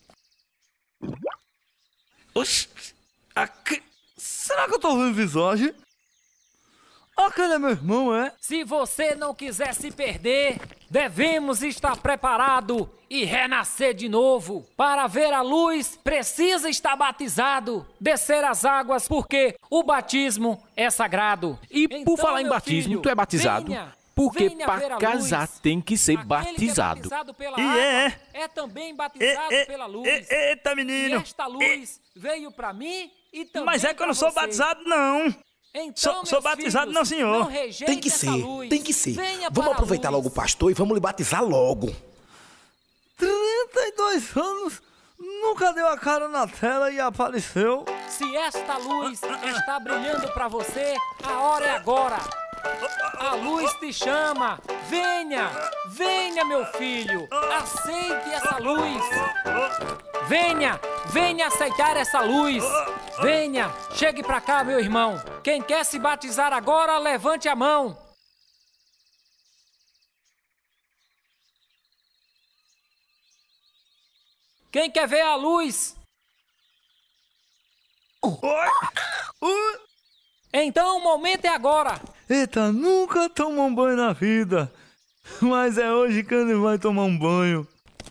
Oxi, será que eu tô vendo visagem? Aquele é meu irmão, é? Se você não quiser se perder, devemos estar preparado e renascer de novo. Para ver a luz, precisa estar batizado, descer as águas, porque o batismo é sagrado. E por Então, falar em meu batismo, filho, tu é batizado? venha, Porque venha ver para a casar luz. tem que ser Aquele batizado. que é batizado pela E água é também batizado pela luz. Eita, menino. E esta luz veio para mim e também Mas é que eu não sou pra você. batizado, não. Então, sou batizado, filhos, não, senhor. não rejeitem Tem que essa ser, luz. tem que ser. Venha Vamos para a aproveitar luz. logo o pastor e vamos lhe batizar logo. 32 anos, nunca deu a cara na tela e apareceu. Se esta luz está brilhando para você, a hora é agora. A luz te chama. Venha, venha, meu filho. Aceite essa luz. Venha, venha aceitar essa luz. Venha, chegue pra cá, meu irmão. Quem quer se batizar agora, levante a mão. Quem quer ver a luz? Então o momento é agora. Eita, nunca tomou um banho na vida. Mas é hoje que ele vai tomar um banho.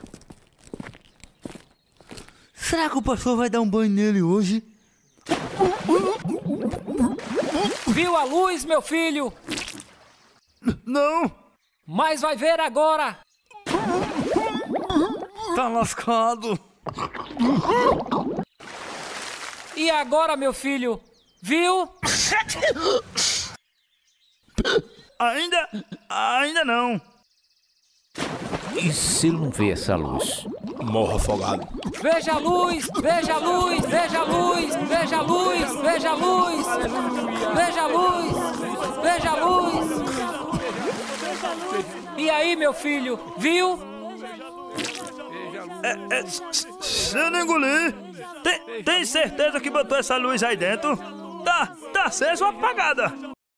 Será que o pastor vai dar um banho nele hoje? Viu a luz, meu filho? Não. Mas vai ver agora. Tá lascado. E agora, meu filho? Viu? Ainda não. E se ele não vê essa luz? Morra afogado. Veja a luz, veja a luz, veja a luz, veja a luz, veja a luz, veja a luz, veja a luz. E aí, meu filho, viu? Se eu não engolir, tem certeza que botou essa luz aí dentro? Tá acesa ou apagada?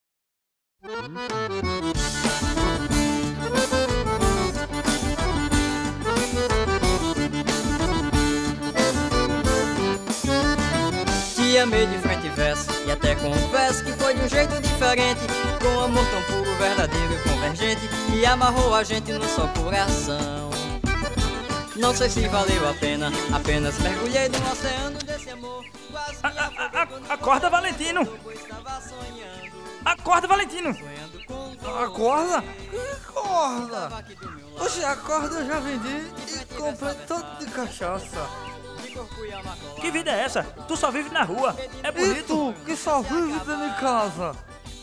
Te amei de frente e verso, e até confesso que foi de um jeito diferente, com amor tão puro, verdadeiro e convergente, que amarrou a gente num só coração. Não sei se valeu a pena, apenas mergulhei no oceano desse amor. Acorda, Valentino! Acorda, Valentino! Acorda? Que corda? Hoje a corda eu já vendi e comprei todo de cachaça. Que vida é essa? Tu só vive na rua. É bonito. E tu, que só vive dentro de casa?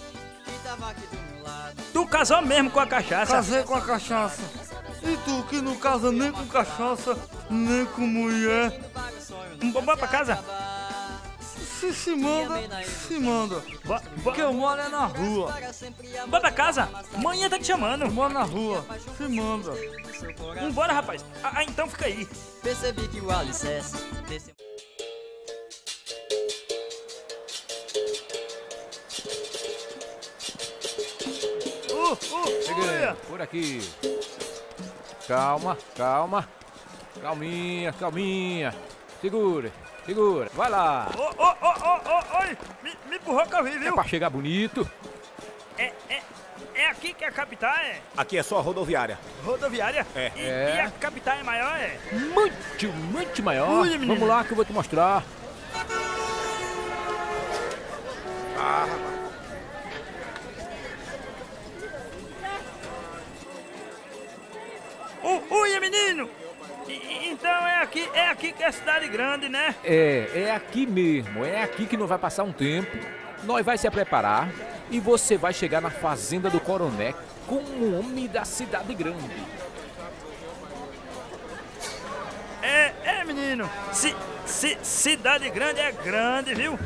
Tu casou mesmo com a cachaça? Casei com a cachaça. E tu, que não casa nem com cachaça, nem com mulher? Bora pra casa? Se manda. Porque eu moro é na rua. Bora pra casa? Manhã tá te chamando. Eu moro na rua. Se manda. Vambora, rapaz. Então fica aí. Percebi que o alicerce desse... Cheguei, por aqui. Calma. Calminha. Segura. Vai lá. Oi. Me empurrou que eu vi, viu? É pra chegar bonito. É aqui que a capital é? Aqui é só a rodoviária. Rodoviária? É. E a capital é maior, é? Muito maior. Vamos lá que eu vou te mostrar. Rapaz. Ui, menino! Então é aqui que é a cidade grande, né? É aqui mesmo. É aqui que nós vai passar um tempo. Nós vai se preparar e você vai chegar na fazenda do Coroné como um homem da cidade grande. Menino. Cidade grande é grande, viu?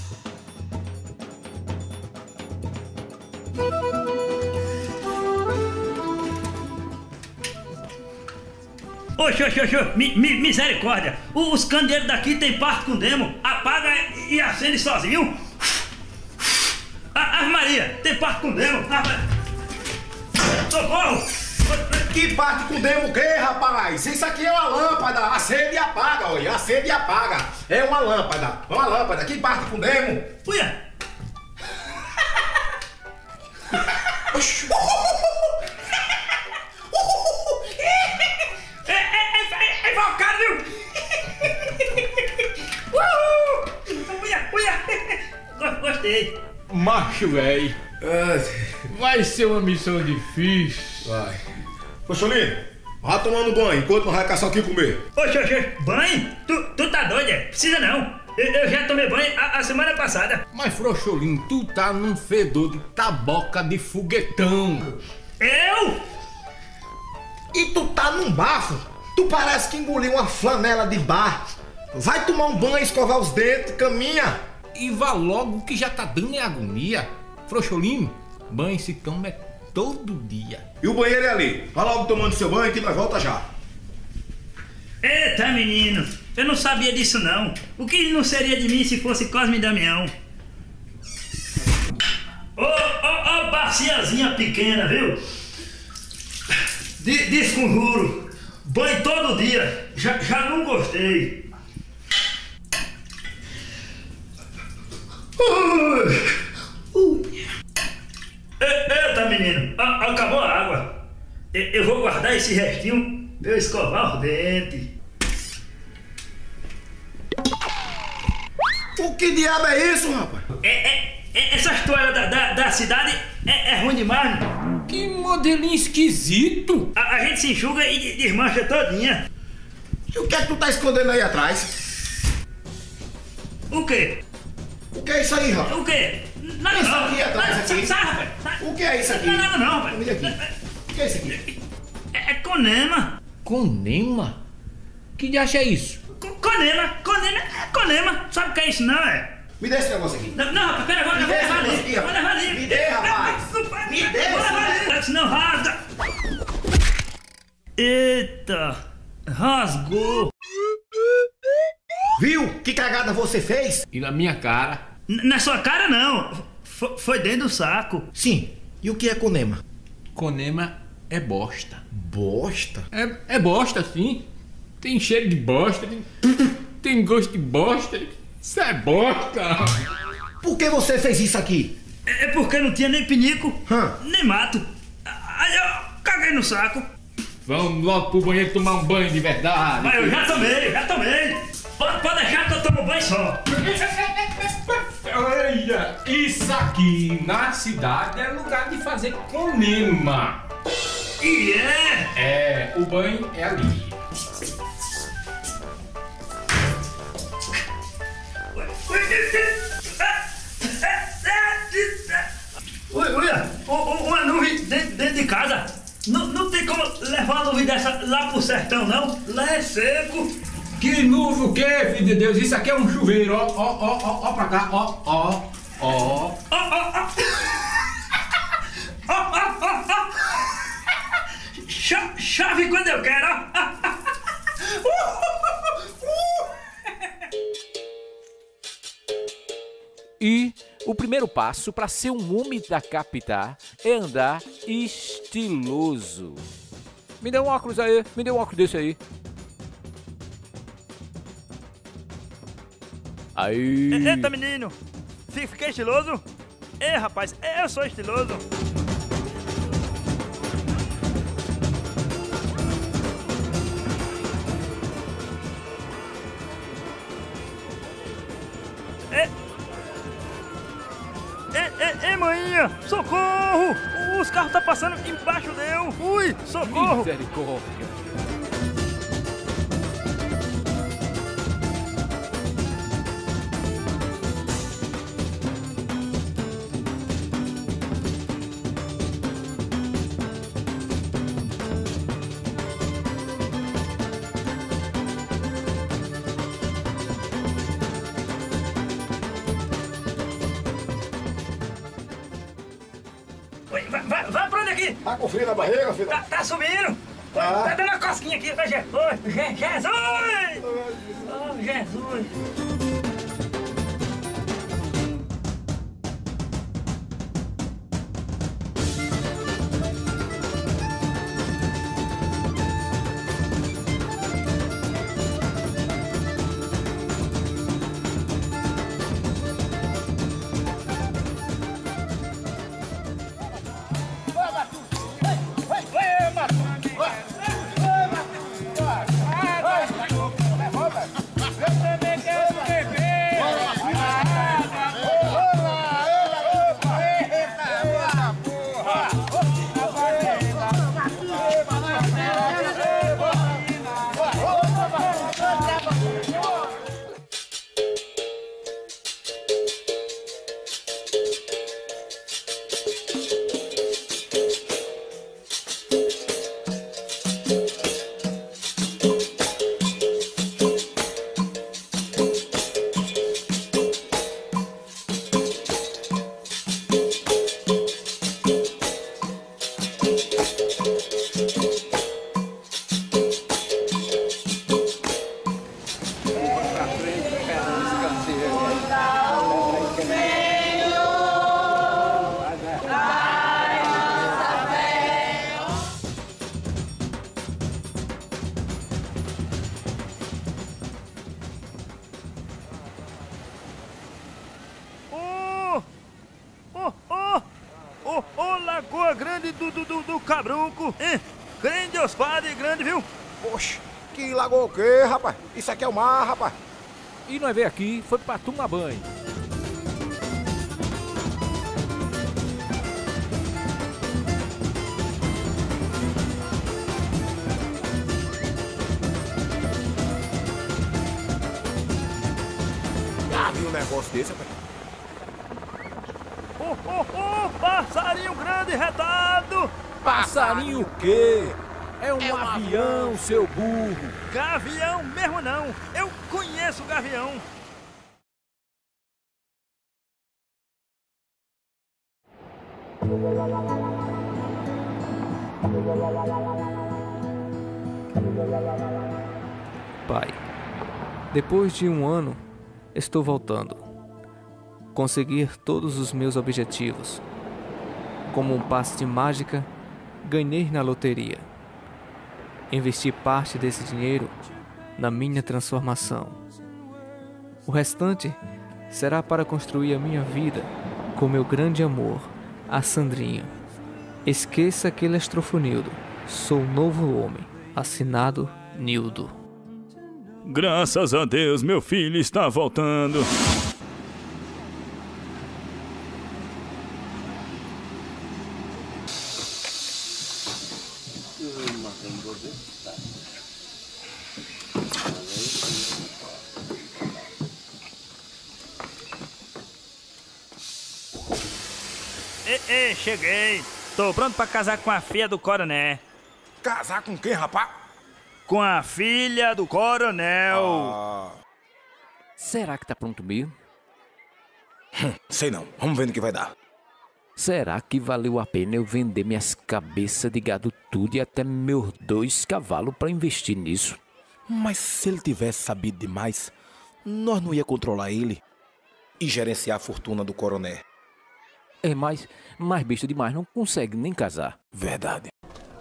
Oxe, misericórdia! Os candeeiros daqui tem parte com demo, apaga e acende sozinho. Maria, tem parte com demo. Socorro! Que parte com demo o quê, rapaz? Isso aqui é uma lâmpada, acende e apaga, olha, acende e apaga. É uma lâmpada, que parte com demo? Uia! É invocado, viu? Gostei. Macho, véi. Vai ser uma missão difícil. Vai. Ô, Cholinho, vai tomando banho enquanto não vai caçar o que comer. Oxe, banho? Tu tá doido, é? Precisa não. Eu já tomei banho a semana passada. Mas, Frouxolinho, tu tá num fedor de taboca de foguetão. Eu? E tu tá num bafo? Tu parece que engoliu uma flanela de bar. Vai tomar um banho, escovar os dentes, caminha. E vá logo que já tá dando é agonia. Frouxolinho, banho se toma é todo dia. E o banheiro é ali. Vai logo tomando seu banho que nós volta já. Eita, menino, eu não sabia disso não. O que não seria de mim se fosse Cosme e Damião? Ô, baciazinha pequena, viu? Desconjuro. Banho todo dia. Já não gostei. Eita, menino, acabou a água. Eu vou guardar esse restinho pra eu escovar os dentes. O que diabo é isso, rapaz? Essas toalhas da cidade é ruim demais. Que modelinho esquisito. A gente se enxuga e desmancha todinha. E o que é que tu tá escondendo aí atrás? O quê? O que é isso aí, rapaz? O quê? Nada isso não. aqui atrás, aqui? Sai, rapaz. O que é isso aqui? Nada não, rapaz. Mira aqui. O que é isso aqui? É conema. Conema? Que diacho é isso? Conema. Sabe o que é isso não, é? Me dê esse negócio aqui. Não, rapaz, pera, vou levar ali. Me dê, rapaz. Me dê, rapaz. Senão rasga. Eita, rasgou. Viu? Que cagada você fez? E na minha cara? Na sua cara não. Foi dentro do saco. Sim. E o que é conema? Conema é bosta. Bosta? É bosta, sim. Tem cheiro de bosta, tem gosto de bosta. Isso é bosta. Por que você fez isso aqui? É porque não tinha nem pinico, nem mato. Aí eu caguei no saco. Vamos logo pro banheiro tomar um banho de verdade. Mas eu já tomei. Pode deixar que eu tomo banho só. Olha, isso aqui na cidade é lugar de fazer conema. E é? É, o banho é ali. Olha, uma nuvem dentro de casa. Não tem como levar uma nuvem dessa lá pro sertão, não. Lá é seco. Que nuvem o quê, filho de Deus? Isso aqui é um chuveiro, ó pra cá, ó. Chove quando eu quero, ó. E o primeiro passo para ser um homem da capital é andar estiloso. Me dê um óculos aí, me dê um óculos desse aí. Aí. Eita, menino, fiquei estiloso? Rapaz, eu sou estiloso. Maninha, socorro! Os carros tá passando embaixo dele. Ui, socorro! Misericórdia. Vai pra onde aqui? Tá com frio na barriga, filho? Tá subindo. Tá dando uma cosquinha aqui. Jesus! Oh, Jesus! Lagoa Grande do Cabrunco, hein? Grande Ospadre, grande, viu? Oxe, que lagoa o quê, rapaz? Isso aqui é o mar, rapaz. E nós veio aqui, foi pra tomar banho. Já viu um negócio desse, rapaz? Passarinho grande retado! Passarinho o quê? É um avião, seu burro. Gavião mesmo não, eu conheço o gavião. Pai, depois de um ano, estou voltando. Conseguir todos os meus objetivos. Como um passe de mágica, ganhei na loteria. Investi parte desse dinheiro na minha transformação. O restante será para construir a minha vida com meu grande amor, a Sandrinha. Esqueça aquele estrofonildo. Sou um novo homem. Assinado Nildo. Graças a Deus, meu filho está voltando. Ei, cheguei. Tô pronto pra casar com a filha do coronel. Casar com quem, rapaz? Com a filha do coronel. Será que tá pronto mesmo? Sei não. Vamos ver no que vai dar. Será que valeu a pena eu vender minhas cabeças de gado tudo e até meus 2 cavalos pra investir nisso? Mas se ele tivesse sabido demais, nós não ia controlar ele e gerenciar a fortuna do coronel. É mais besta demais, não consegue nem casar. Verdade.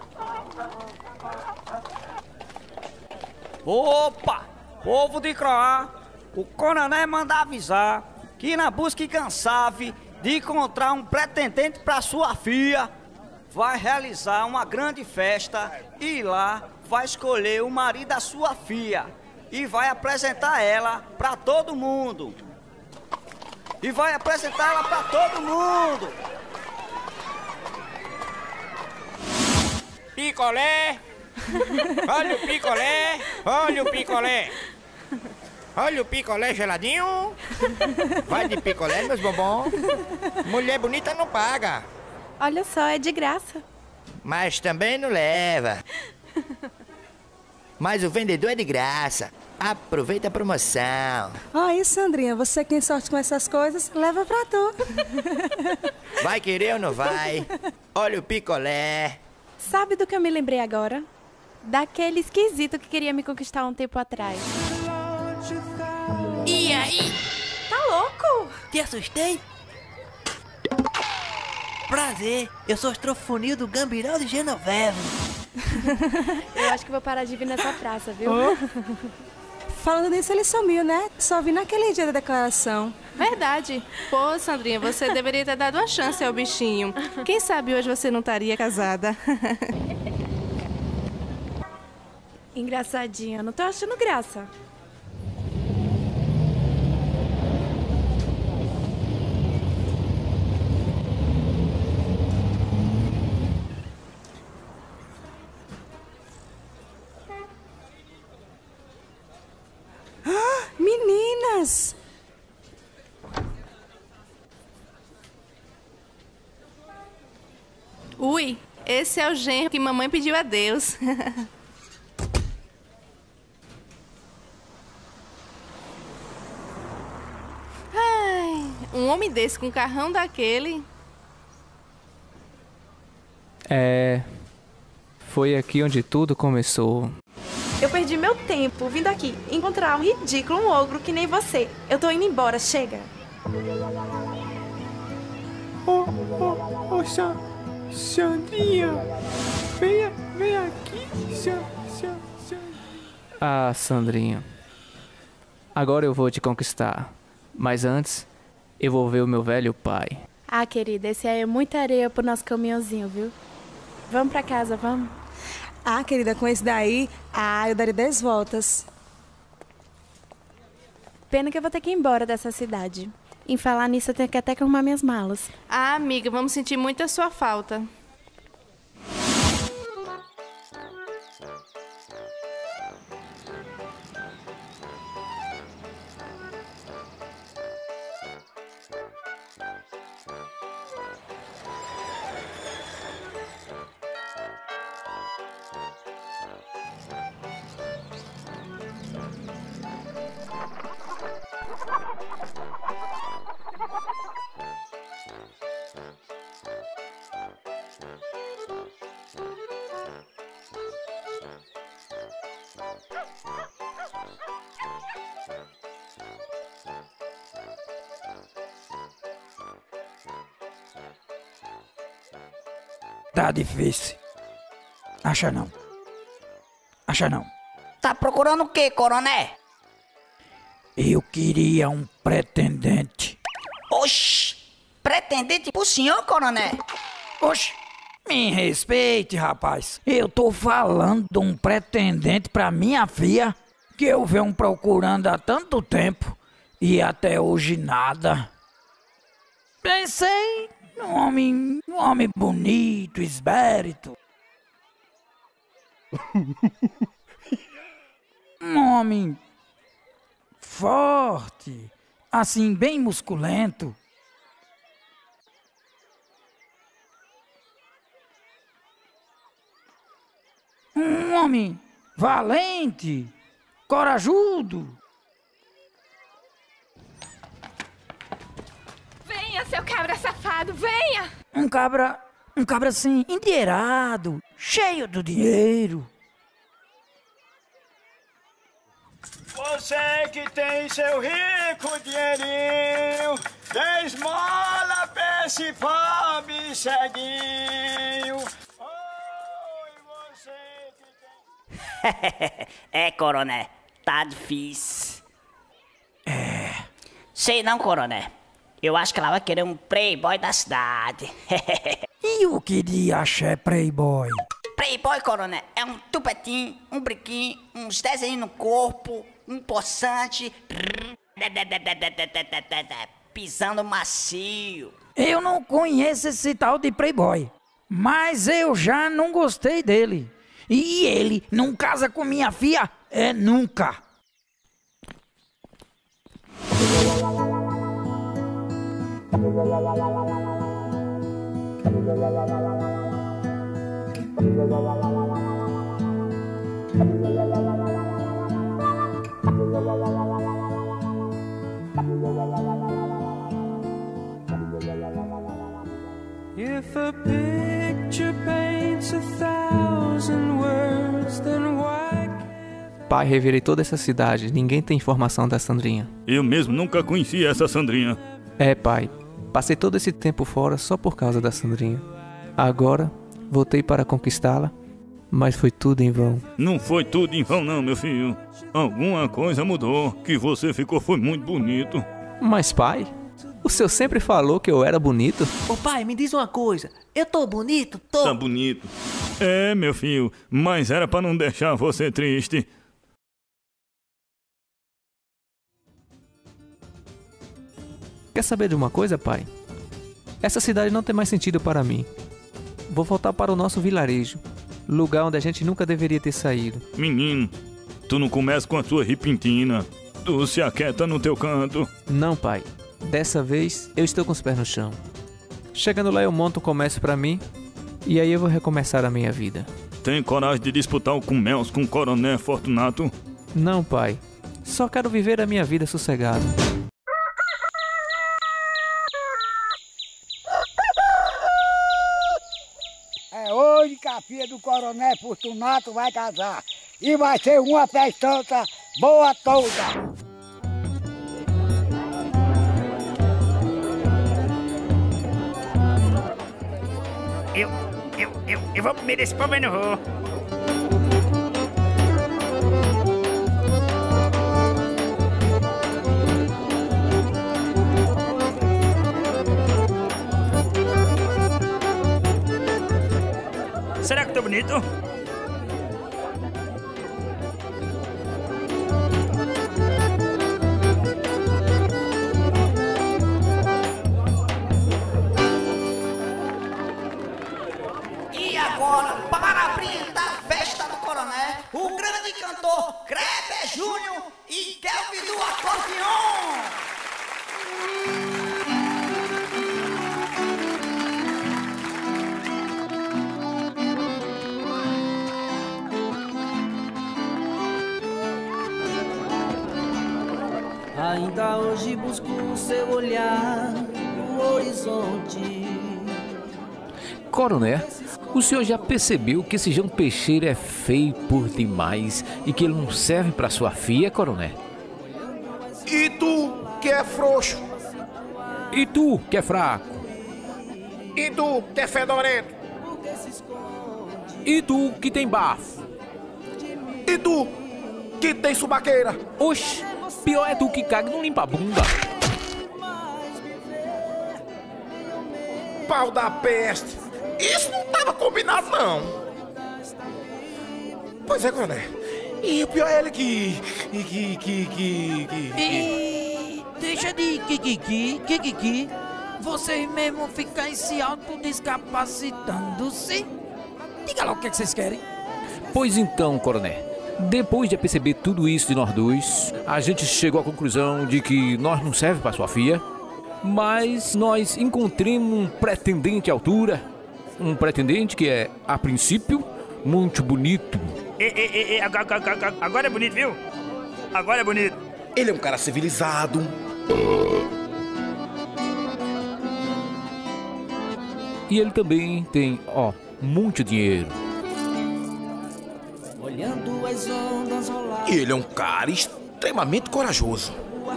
Opa! Povo de Croá, o coronel manda avisar que na busca incansável de encontrar um pretendente para sua filha, vai realizar uma grande festa e lá vai escolher o marido da sua filha e vai apresentar ela para todo mundo. E vai apresentar ela para todo mundo. Picolé! Olha o picolé! Olha o picolé! Olha o picolé geladinho! Vai de picolé, meus bombons! Mulher bonita não paga! Olha só, é de graça. Mas também não leva! Mas o vendedor é de graça! Aproveita a promoção! Aí, Sandrinha, você que tem sorte com essas coisas, leva pra tu. Vai querer ou não vai? Olha o picolé! Sabe do que eu me lembrei agora? Daquele esquisito que queria me conquistar um tempo atrás. E aí? Tá louco? Te assustei? Prazer, eu sou o estrofonil do Gambirão de Genoveva. Eu acho que vou parar de vir nessa praça, viu? Falando nisso, ele sumiu, né? Só vi naquele dia da declaração. Verdade. Pô, Sandrinha, você deveria ter dado uma chance ao bichinho. Quem sabe hoje você não estaria casada. Engraçadinha, não tô achando graça. Meninas! Ui, esse é o genro que mamãe pediu a Deus. Ai, um homem desse com um carrão daquele. Foi aqui onde tudo começou. Eu perdi meu tempo vindo aqui encontrar um ridículo, um ogro que nem você. Eu tô indo embora, chega. Sandrinha, vem aqui, Ah, Sandrinha. Agora eu vou te conquistar. Mas antes, eu vou ver o meu velho pai. Ah, querida, esse aí é muita areia pro nosso caminhãozinho, viu? Vamos pra casa, vamos? Ah, querida, com esse daí, eu daria 10 voltas. Pena que eu vou ter que ir embora dessa cidade. Em falar nisso, eu tenho que até arrumar minhas malas. Ah, amiga, vamos sentir muito a sua falta. Tá difícil. Acha não. Acha não. Tá procurando o quê, coroné? Eu queria um pretendente. Oxi! Pretendente pro senhor, coroné? Oxi! Me respeite, rapaz. Eu tô falando de um pretendente pra minha filha que eu venho procurando há tanto tempo e até hoje nada. Pensei num homem bonito, esbérito. Um homem forte, assim, bem musculento. Um homem valente, corajudo. Venha, seu cabra safado, venha! Um cabra assim, endinheirado, cheio do dinheiro. Você que tem seu rico dinheirinho, dê esmola pra esse pobre ceguinho. É, coroné, tá difícil. Sei não, coroné. Eu acho que ela vai querer um playboy da cidade. E o que de axé playboy? Playboy, coroné, é um tupetinho, um brinquinho, uns desenhos no corpo, um poçante, pisando macio. Eu não conheço esse tal de playboy, mas eu já não gostei dele. E ele não casa com minha filha? É nunca. If a picture paints 1,000 words, then why? Pai, revirei toda essa cidade. Ninguém tem informação da Sandrinha. Eu mesmo nunca conheci essa Sandrinha. É, pai. Passei todo esse tempo fora só por causa da Sandrinha. Agora, voltei para conquistá-la, mas foi tudo em vão. Não foi tudo em vão não, meu filho. Alguma coisa mudou. Que você ficou foi muito bonito. Mas, pai, o senhor sempre falou que eu era bonito. Ô pai, me diz uma coisa. Eu tô bonito? Tô. Tá bonito. É, meu filho, mas era pra não deixar você triste. Quer saber de uma coisa, pai? Essa cidade não tem mais sentido para mim. Vou voltar para o nosso vilarejo, lugar onde a gente nunca deveria ter saído. Menino, tu não começa com a tua repentina. Tu se aquieta no teu canto. Não, pai. Dessa vez, eu estou com os pés no chão. Chegando lá, eu monto um comércio para mim e aí eu vou recomeçar a minha vida. Tem coragem de disputar o comércio com o Coronel Fortunato? Não, pai. Só quero viver a minha vida sossegado. É hoje que a filha do Coronel Fortunato vai casar. E vai ser uma festança boa toda. Eu vou comer esse pão, mas não vou. Será que tô bonito? E agora, para brindar a festa do Coroné, o grande cantor Kleber Júnior e Kelvin do acordeon. Ainda hoje busco o seu olhar no horizonte. Coroné, o senhor já percebeu que esse João Peixeira é feio por demais e que ele não serve pra sua filha, Coroné? E tu, que é frouxo? E tu, que é fraco? E tu, que é fedorento? E tu, que tem bafo? E tu, que tem subaqueira? Oxi, pior é tu que caga e não limpa a bunda. Pau da peste. Isso não tava combinado, não. Pois é, Coroné. E o pior é ele que... Deixa de kikiki. Vocês mesmo ficam se autodescapacitando-se. Diga lá o que é que vocês querem. Pois então, Coroné, depois de perceber tudo isso de nós dois, a gente chegou à conclusão de que nós não serve pra sua filha, mas nós encontramos um pretendente à altura. Um pretendente que é, a princípio, muito bonito. Agora é bonito, viu? Agora é bonito. Ele é um cara civilizado. E ele também tem, muito dinheiro. Olhando as ondas rolar. E ele é um cara extremamente corajoso.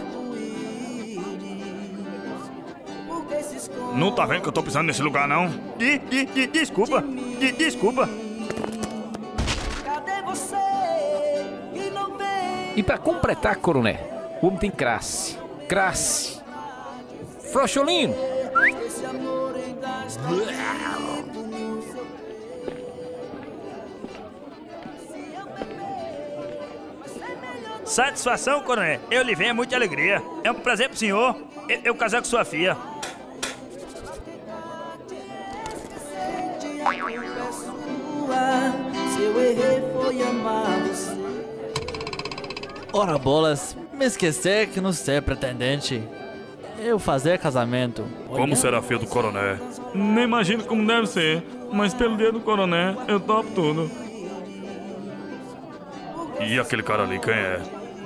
Não tá vendo que eu tô pisando nesse lugar, não? Desculpa. Desculpa. Cadê você? E não vem. E pra completar, Coroné, o homem tem classe. Frouxolino. Esse amor ainda está escrito no seu... Satisfação, Coroné. Eu lhe venho muita alegria. É um prazer pro senhor eu casar com sua filha. Se eu errei foi amar você. Ora bolas, me esquecer que não ser pretendente. Eu fazer casamento. Como será a filha do Coroné? Nem imagino como deve ser, mas pelo dia do Coroné eu topo tudo. E aquele cara ali, quem é?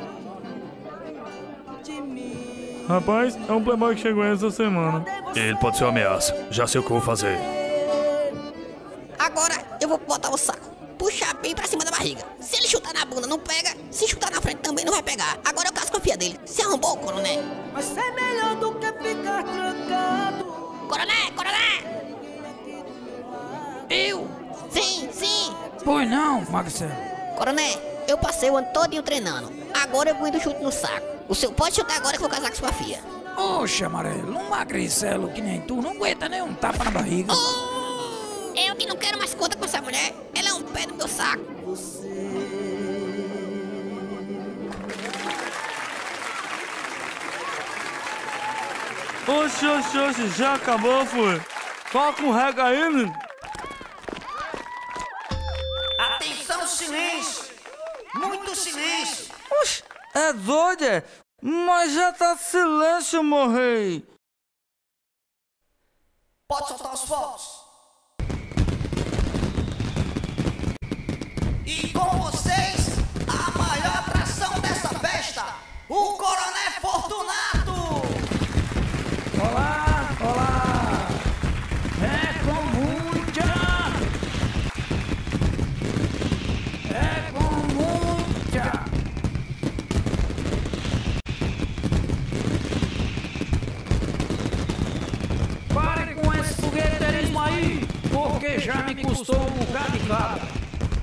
Rapaz, é um playboy que chegou essa semana. Ele pode ser uma ameaça. Já sei o que eu vou fazer. Agora eu vou botar o saco, puxar bem pra cima da barriga. Se ele chutar na bunda, não pega. Se chutar na frente, também não vai pegar. Agora eu caso com a filha dele. Se arrombou, Coroné. Mas é melhor do que ficar trancado. Coroné! Eu? Sim. Pois não, Marcelo. Coroné, eu passei o ano todinho treinando. Agora eu vou indo chute no saco. O senhor pode chutar agora que eu vou casar com sua filha. Oxe, Amarelo, um magricelo que nem tu não aguenta nem um tapa na barriga. Eu que não quero mais conta com essa mulher. Ela é um pé no meu saco. Oxe, já acabou, foi? Toca um rega aí, menino. Atenção, silêncio. Muito silêncio. Oxe, é doida? Mas já tá silêncio, morrei. Pode soltar os fogos. E com vocês, a maior atração dessa festa, o Coroné Fortunato. Olá. É com muita. Pare com esse fogueteirismo aí, porque já me custou um bocado de cabra.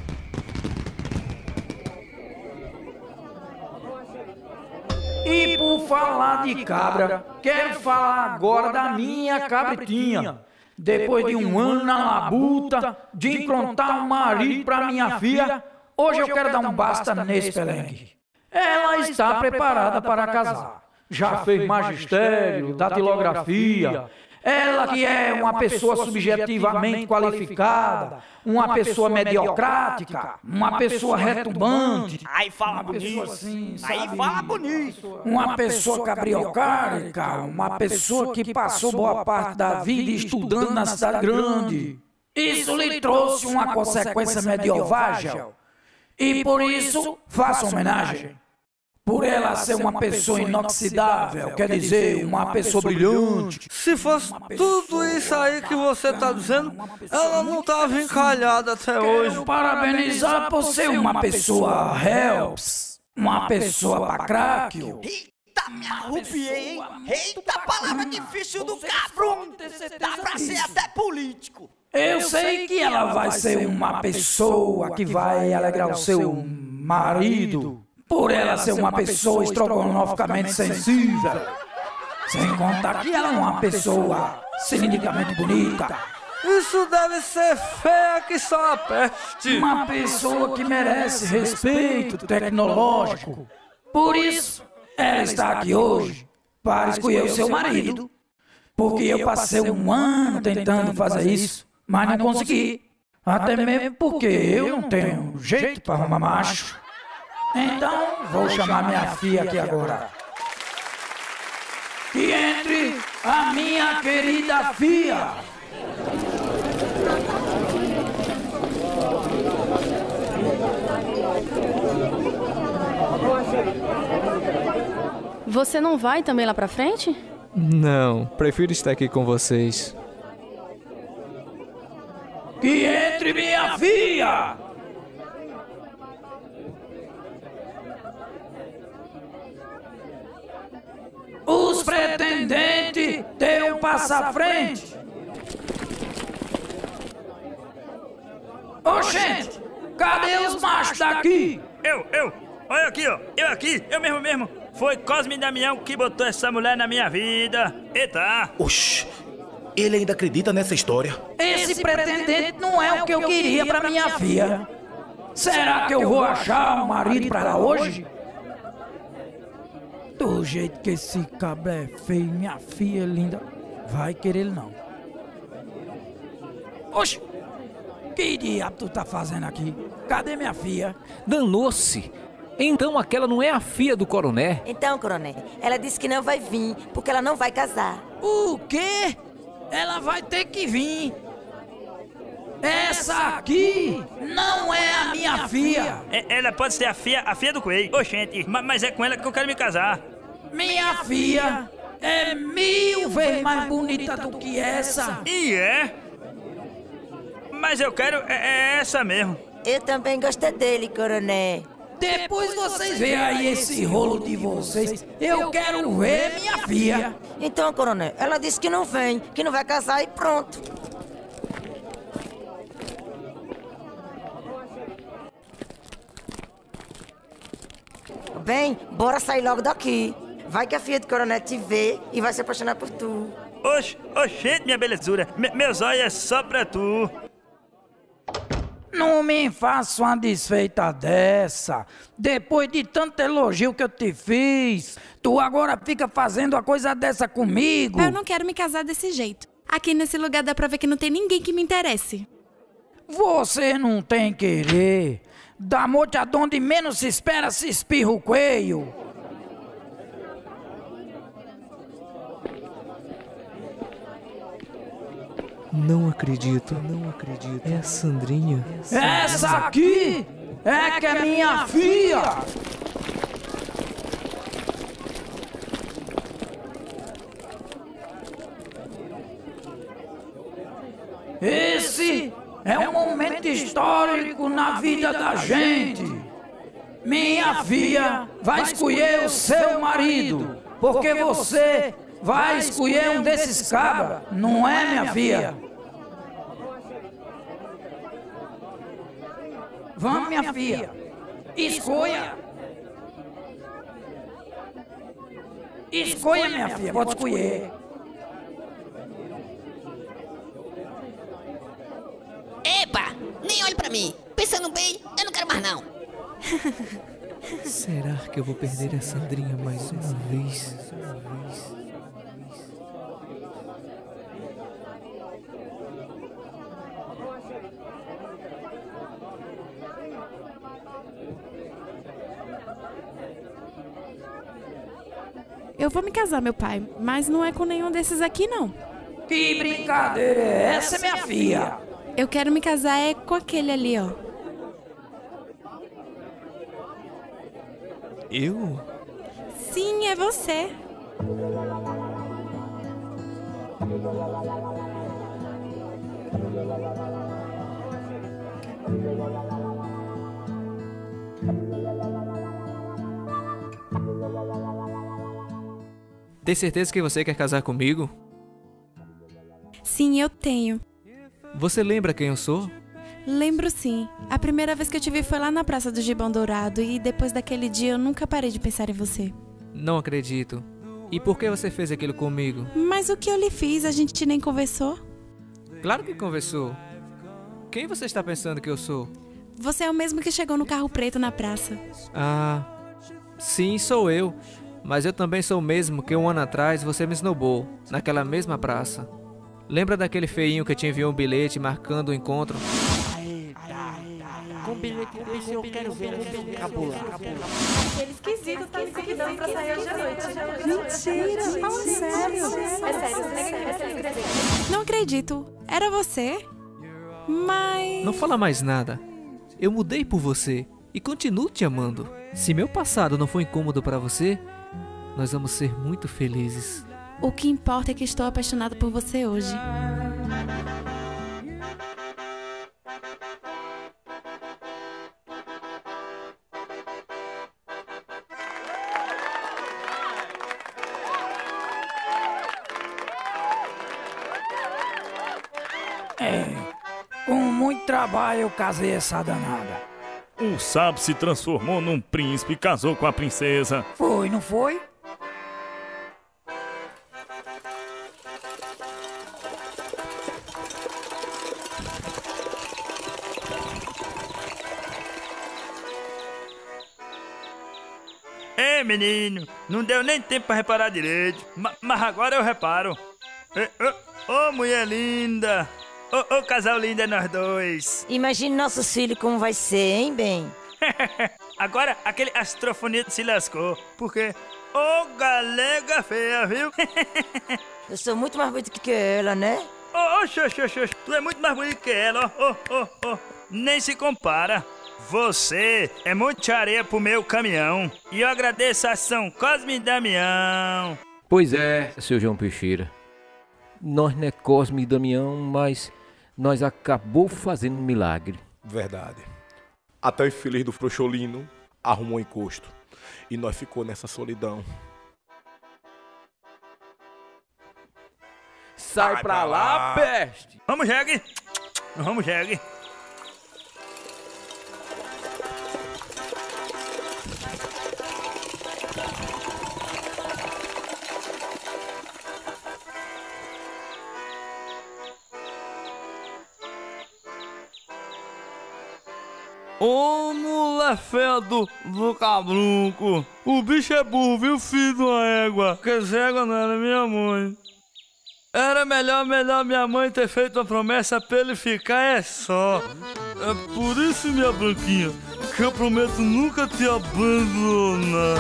E por falar de cabra, quero falar agora da minha cabritinha. Depois de um ano na labuta, de encontrar um marido para minha filha, hoje eu quero dar um basta nesse pelengue. Ela está preparada para casar. Já fez magistério, datilografia. Ela que é uma pessoa subjetivamente qualificada, uma pessoa mediocrática, uma pessoa retumbante. Aí fala bonito. Assim, aí fala bonito. Uma pessoa cabriocárica, uma pessoa que passou boa parte da vida estudando na cidade grande. Isso lhe trouxe uma consequência medieval. E por isso, faça homenagem. Por ela ser uma pessoa inoxidável, quer dizer, uma pessoa brilhante. Se fosse tudo isso aí que você tá dizendo, ela não tava encalhada até hoje. Quero parabenizar por ser uma pessoa helps, uma pessoa pacráquio. Eita, me arrupiei, hein? Eita, palavra difícil do cabrum. Dá pra ser até político. Eu sei que ela vai ser uma pessoa que vai alegrar o seu marido. Por ela ser uma pessoa estrogonoficamente sensível. Sem contar que ela é uma pessoa cilindricamente bonita. Isso deve ser feia que só a peste. Uma pessoa que merece respeito tecnológico. Por isso, ela está aqui hoje para escolher o seu marido. Porque eu passei um ano tentando fazer isso, mas não consegui. Até mesmo porque eu não tenho jeito para arrumar macho. Então, vou chamar minha filha aqui agora. Que entre a minha querida filha. Você não vai também lá pra frente? Não, prefiro estar aqui com vocês. Que entre minha filha. Os pretendentes têm um passo à frente. Oxente, cadê os machos daqui? Olha aqui, ó. Eu mesmo. Foi Cosme Damião que botou essa mulher na minha vida. Eita. Oxi, ele ainda acredita nessa história. Esse pretendente não é o que eu queria pra minha filha. Será que eu vou achar um marido pra ela hoje? Do jeito que esse cabra é feio, minha filha linda, vai querer ele não. Oxe, que diabo tu tá fazendo aqui? Cadê minha filha? Danou-se. Então aquela não é a filha do coroné? Então, coroné, ela disse que não vai vir, porque ela não vai casar. O quê? Ela vai ter que vir. Essa aqui não é a minha filha. Ela pode ser a filha do coelho. Oxente, mas é com ela que eu quero me casar. Minha filha é 1000 vezes mais bonita do que essa. E é? Mas eu quero essa mesmo. Eu também gostei dele, coroné. Depois vocês veem aí esse rolo de vocês. Eu quero ver minha filha. Então, coroné, ela disse que não vem, que não vai casar e pronto. Bem, bora sair logo daqui. Vai que a filha do coroné te vê e vai se apaixonar por tu. Oxente, minha belezura. Meus olhos é só pra tu. Não me faça uma desfeita dessa. Depois de tanto elogio que eu te fiz, tu agora fica fazendo a coisa dessa comigo. Eu não quero me casar desse jeito. Aqui nesse lugar dá pra ver que não tem ninguém que me interesse. Você não tem querer. Da morte aonde menos se espera se espirra o coelho. Não acredito. É a Sandrinha. Essa aqui é que é minha filha. Esse é um momento histórico na vida da gente. Minha filha vai escolher o seu marido, porque você vai escolher um desses cabras, não é, minha filha? Vamos, minha filha. Escolha. Escolha, minha filha. Pode escolher. Nem olhe pra mim. Pensando bem, eu não quero mais não. Será que eu vou perder a Sandrinha mais uma vez? Eu vou me casar, meu pai, mas não é com nenhum desses aqui, não. Que brincadeira é essa, minha filha? Eu quero me casar com aquele ali, ó. Eu? Sim, é você. Tem certeza que você quer casar comigo? Sim, eu tenho. Você lembra quem eu sou? Lembro sim. A primeira vez que eu te vi foi lá na Praça do Gibão Dourado e depois daquele dia eu nunca parei de pensar em você. Não acredito. E por que você fez aquilo comigo? Mas o que eu lhe fiz? A gente nem conversou? Claro que conversou. Quem você está pensando que eu sou? Você é o mesmo que chegou no carro preto na praça. Ah, sim, sou eu. Mas eu também sou o mesmo que um ano atrás você me esnobou, naquela mesma praça. Lembra daquele feinho que te enviou um bilhete marcando o encontro? Com bilhete desse eu quero ver um cabular. Aquele esquisito tá me convidando pra sair hoje à noite. Mentira, fala sério. É sério. Não acredito. Era você? Mas... Não fala mais nada. Eu mudei por você e continuo te amando. Se meu passado não foi incômodo pra você, nós vamos ser muito felizes. O que importa é que estou apaixonada por você hoje. Com muito trabalho eu casei essa danada. O sábio se transformou num príncipe e casou com a princesa. Foi, não foi? Ei, menino, não deu nem tempo pra reparar direito. Mas agora eu reparo. Ô, mulher linda. Ô, casal lindo é nós dois. Imagine nossos filhos como vai ser, hein, bem? Agora aquele astrofonito se lascou. Por quê? Ô, galega feia, viu? Eu sou muito mais bonito que ela, né? Tu é muito mais bonito que ela, ó. Nem se compara. Você é muita areia pro meu caminhão. E eu agradeço a São Cosme e Damião. Pois é, seu João Peixeira. Nós não é Cosme e Damião, mas nós acabou fazendo um milagre. Verdade. Até o infeliz do Frouxolino arrumou encosto. E nós ficou nessa solidão. Sai pra lá, peste! Vamos, jegue! Vamos, jegue! Ô, mulher feia do cabrunco. O bicho é burro, viu, filho de uma égua? Porque essa égua não era minha mãe. Era melhor minha mãe ter feito uma promessa pra ele ficar, é só. É por isso, minha branquinha, que eu prometo nunca te abandonar.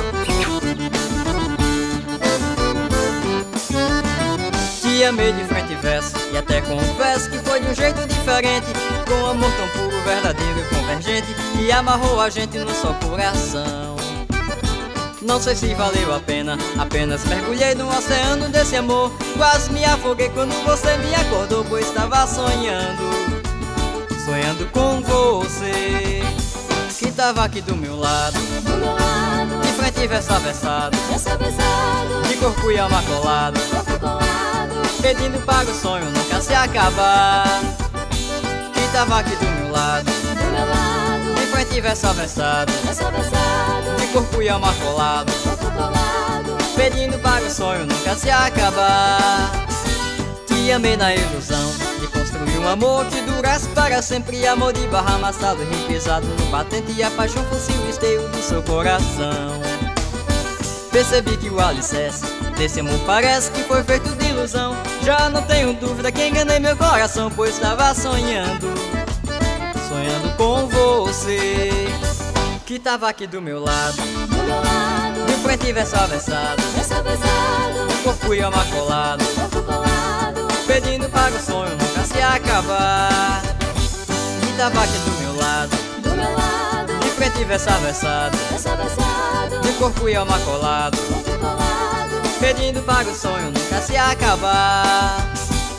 Te amei de frente e verso, e até confesso que foi de um jeito diferente, com amor tão puro, verdadeiro e convergente, e amarrou a gente num só coração. Não sei se valeu a pena, apenas mergulhei no oceano desse amor. Quase me afoguei quando você me acordou, pois estava sonhando com você, que tava aqui do meu lado, de frente e verso avessado, de corpo e alma colado, pedindo para o sonho nunca se acabar. Que tava aqui do meu lado, de frente e verso avessado, de corpo e alma colado, pedindo para o sonho nunca se acabar. Te amei na ilusão de construir um amor que durasse para sempre. Amor de barra amassado, repisado no batente, e a paixão fosse o esteio do seu coração. Percebi que o alicerce desse amor parece que foi feito de ilusão. Já não tenho dúvida que enganei meu coração, pois estava sonhando, sonhando com você, que tava aqui do meu lado, de frente e verso a versado, o corpo e alma colado, pedindo para o sonho nunca se acabar. Que tava aqui do meu lado, de frente e verso a versado, o corpo e alma colado, pedindo para o sonho nunca se acabar.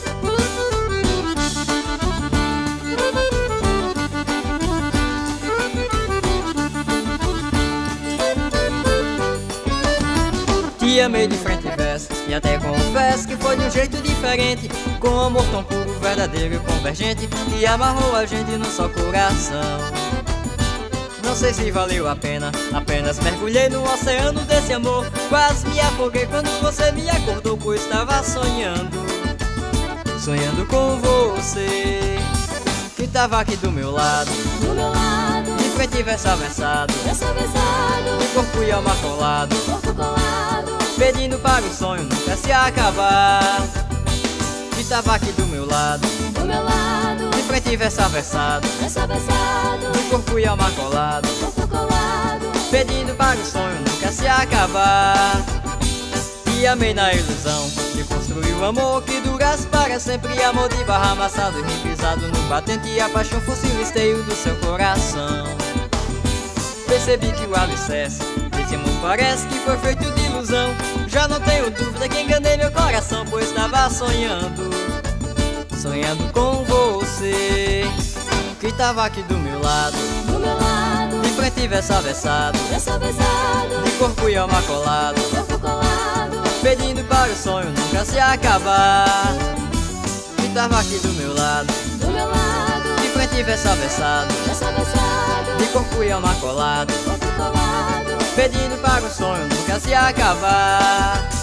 Te amei de frente e verso, e até confesso que foi de um jeito diferente, com um amor tão puro, verdadeiro e convergente, que amarrou a gente num só coração. Não sei se valeu a pena, apenas mergulhei no oceano desse amor. Quase me afoguei quando você me acordou, pois estava sonhando, sonhando com você, que tava aqui do meu lado, de frente e verso a versado, de corpo e alma colado, pedindo para o sonho nunca se acabar. Que tava aqui do meu lado, de frente e verso a versado, de corpo e alma colado, pedindo para o sonho nunca se acabar. E amei na ilusão de construir um amor que durasse para sempre. Amor de barra amassado e repisado no batente, e a paixão fosse o esteio do seu coração. Percebi que o alicerce desse amor parece que foi feito de ilusão. Já não tenho dúvida que enganei meu coração, pois estava sonhando, sonhando com você, que tava aqui do meu lado, de frente e verso a versado, de corpo e alma colado, pedindo para o sonho nunca se acabar. Que tava aqui do meu lado, de frente e verso a versado, de corpo e alma colado, pedindo para o sonho nunca se acabar.